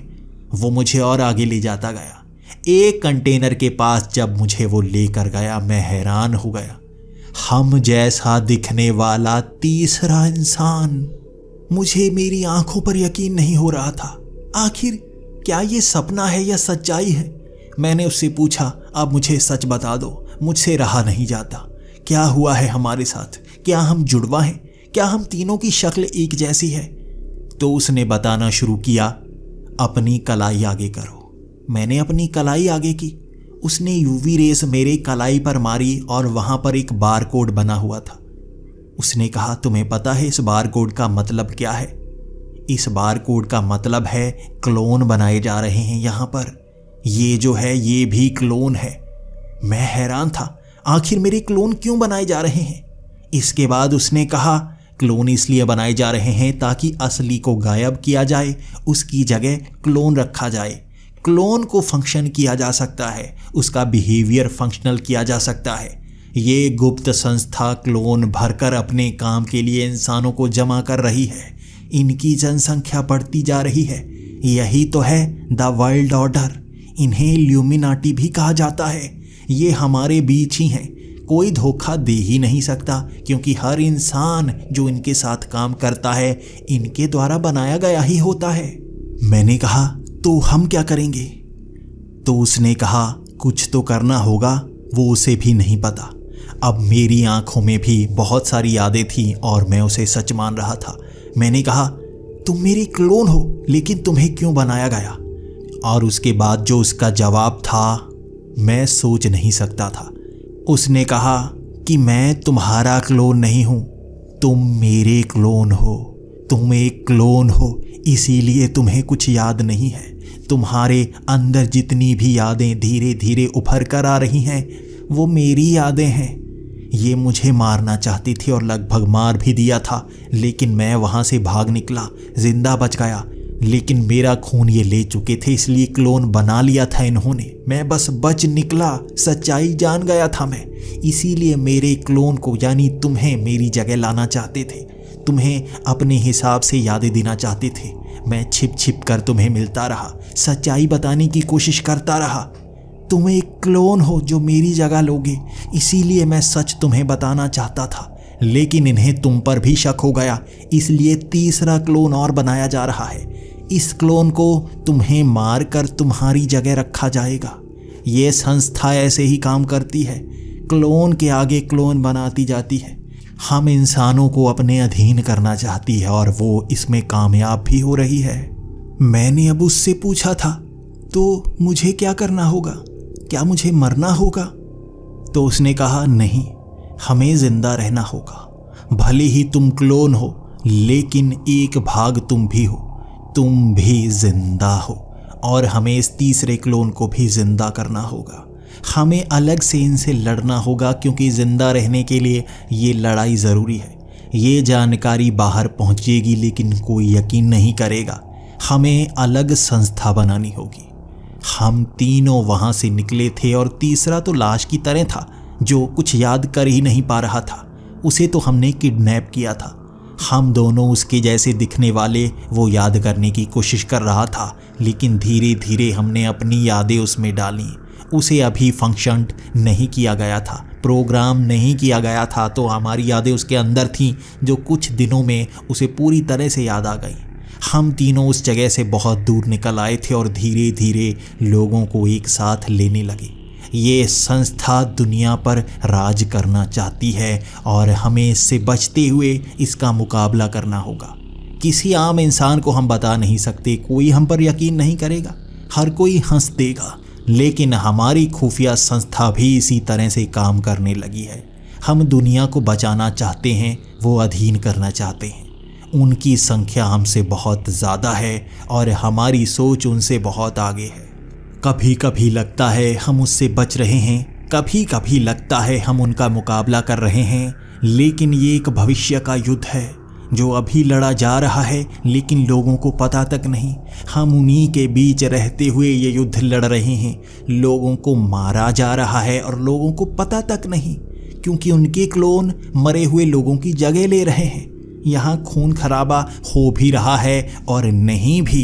वो मुझे और आगे ले जाता गया। एक कंटेनर के पास जब मुझे वो लेकर गया, मैं हैरान हो गया। हम जैसा दिखने वाला तीसरा इंसान। मुझे मेरी आंखों पर यकीन नहीं हो रहा था। आखिर क्या ये सपना है या सच्चाई है? मैंने उससे पूछा, अब मुझे सच बता दो, मुझसे रहा नहीं जाता। क्या हुआ है हमारे साथ? क्या हम जुड़वा हैं? क्या हम तीनों की शक्ल एक जैसी है? तो उसने बताना शुरू किया, अपनी कलाई आगे करो। मैंने अपनी कलाई आगे की। उसने यूवी रेस मेरे कलाई पर मारी और वहां पर एक बार कोड बना हुआ था। उसने कहा, तुम्हें पता है इस बार कोड का मतलब क्या है? इस बार कोड का मतलब है क्लोन बनाए जा रहे हैं यहां पर। ये जो है ये भी क्लोन है। मैं हैरान था, आखिर मेरे क्लोन क्यों बनाए जा रहे हैं? इसके बाद उसने कहा, क्लोन इसलिए बनाए जा रहे हैं ताकि असली को गायब किया जाए, उसकी जगह क्लोन रखा जाए। क्लोन को फंक्शन किया जा सकता है, उसका बिहेवियर फंक्शनल किया जा सकता है। ये गुप्त संस्था क्लोन भरकर अपने काम के लिए इंसानों को जमा कर रही है। इनकी जनसंख्या बढ़ती जा रही है। यही तो है द वर्ल्ड ऑर्डर। इन्हें इल्यूमिनाटी भी कहा जाता है। ये हमारे बीच ही हैं, कोई धोखा दे ही नहीं सकता, क्योंकि हर इंसान जो इनके साथ काम करता है इनके द्वारा बनाया गया ही होता है। मैंने कहा, तो हम क्या करेंगे? तो उसने कहा, कुछ तो करना होगा, वो उसे भी नहीं पता। अब मेरी आंखों में भी बहुत सारी यादें थी और मैं उसे सच मान रहा था। मैंने कहा, तुम मेरी क्लोन हो, लेकिन तुम्हें क्यों बनाया गया? और उसके बाद जो उसका जवाब था मैं सोच नहीं सकता था। उसने कहा कि मैं तुम्हारा क्लोन नहीं हूं, तुम मेरे क्लोन हो। तुम एक क्लोन हो, इसीलिए तुम्हें कुछ याद नहीं है। तुम्हारे अंदर जितनी भी यादें धीरे धीरे उभर कर आ रही हैं वो मेरी यादें हैं। ये मुझे मारना चाहती थी और लगभग मार भी दिया था, लेकिन मैं वहाँ से भाग निकला, जिंदा बच गया। लेकिन मेरा खून ये ले चुके थे, इसलिए क्लोन बना लिया था इन्होंने। मैं बस बच निकला, सच्चाई जान गया था मैं। इसीलिए मेरे क्लोन को यानी तुम्हें मेरी जगह लाना चाहते थे, तुम्हें अपने हिसाब से यादें देना चाहते थे। मैं छिप छिप कर तुम्हें मिलता रहा, सच्चाई बताने की कोशिश करता रहा। तुम एक क्लोन हो जो मेरी जगह लोगे, इसीलिए मैं सच तुम्हें बताना चाहता था। लेकिन इन्हें तुम पर भी शक हो गया, इसलिए तीसरा क्लोन और बनाया जा रहा है। इस क्लोन को तुम्हें मार कर तुम्हारी जगह रखा जाएगा। ये संस्था ऐसे ही काम करती है, क्लोन के आगे क्लोन बनाती जाती है। हम इंसानों को अपने अधीन करना चाहती है और वो इसमें कामयाब भी हो रही है। मैंने अब उससे पूछा था, तो मुझे क्या करना होगा? क्या मुझे मरना होगा? तो उसने कहा, नहीं, हमें जिंदा रहना होगा। भले ही तुम क्लोन हो, लेकिन एक भाग तुम भी हो। तुम भी जिंदा हो और हमें इस तीसरे क्लोन को भी जिंदा करना होगा। हमें अलग से इनसे लड़ना होगा, क्योंकि जिंदा रहने के लिए ये लड़ाई ज़रूरी है। ये जानकारी बाहर पहुंचेगी लेकिन कोई यकीन नहीं करेगा। हमें अलग संस्था बनानी होगी। हम तीनों वहाँ से निकले थे और तीसरा तो लाश की तरह था जो कुछ याद कर ही नहीं पा रहा था। उसे तो हमने किडनैप किया था। हम दोनों उसके जैसे दिखने वाले वो याद करने की कोशिश कर रहा था, लेकिन धीरे धीरे हमने अपनी यादें उसमें डाली। उसे अभी फंक्शन नहीं किया गया था, प्रोग्राम नहीं किया गया था, तो हमारी यादें उसके अंदर थीं जो कुछ दिनों में उसे पूरी तरह से याद आ गई। हम तीनों उस जगह से बहुत दूर निकल आए थे और धीरे धीरे लोगों को एक साथ लेने लगे। ये संस्था दुनिया पर राज करना चाहती है और हमें इससे बचते हुए इसका मुकाबला करना होगा। किसी आम इंसान को हम बता नहीं सकते, कोई हम पर यकीन नहीं करेगा, हर कोई हंस देगा। लेकिन हमारी खुफिया संस्था भी इसी तरह से काम करने लगी है। हम दुनिया को बचाना चाहते हैं, वो अधीन करना चाहते हैं। उनकी संख्या हमसे बहुत ज़्यादा है और हमारी सोच उनसे बहुत आगे है। कभी कभी लगता है हम उससे बच रहे हैं, कभी कभी लगता है हम उनका मुकाबला कर रहे हैं। लेकिन ये एक भविष्य का युद्ध है जो अभी लड़ा जा रहा है, लेकिन लोगों को पता तक नहीं। हम उन्हीं के बीच रहते हुए ये युद्ध लड़ रहे हैं। लोगों को मारा जा रहा है और लोगों को पता तक नहीं, क्योंकि उनके क्लोन मरे हुए लोगों की जगह ले रहे हैं। यहाँ खून खराबा हो भी रहा है और नहीं भी।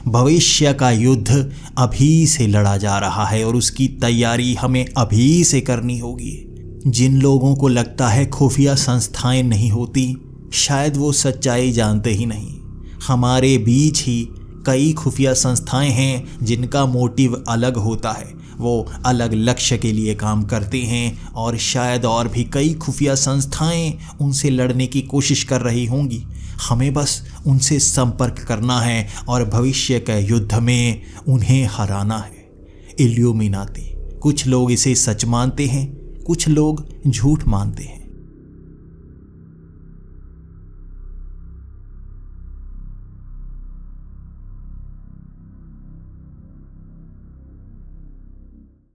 भविष्य का युद्ध अभी से लड़ा जा रहा है और उसकी तैयारी हमें अभी से करनी होगी। जिन लोगों को लगता है खुफिया संस्थाएं नहीं होती, शायद वो सच्चाई जानते ही नहीं। हमारे बीच ही कई खुफिया संस्थाएं हैं जिनका मोटिव अलग होता है, वो अलग लक्ष्य के लिए काम करते हैं और शायद और भी कई खुफिया संस्थाएं उनसे लड़ने की कोशिश कर रही होंगी। हमें बस उनसे संपर्क करना है और भविष्य के युद्ध में उन्हें हराना है। इल्यूमिनाती। कुछ लोग इसे सच मानते हैं, कुछ लोग झूठ मानते हैं।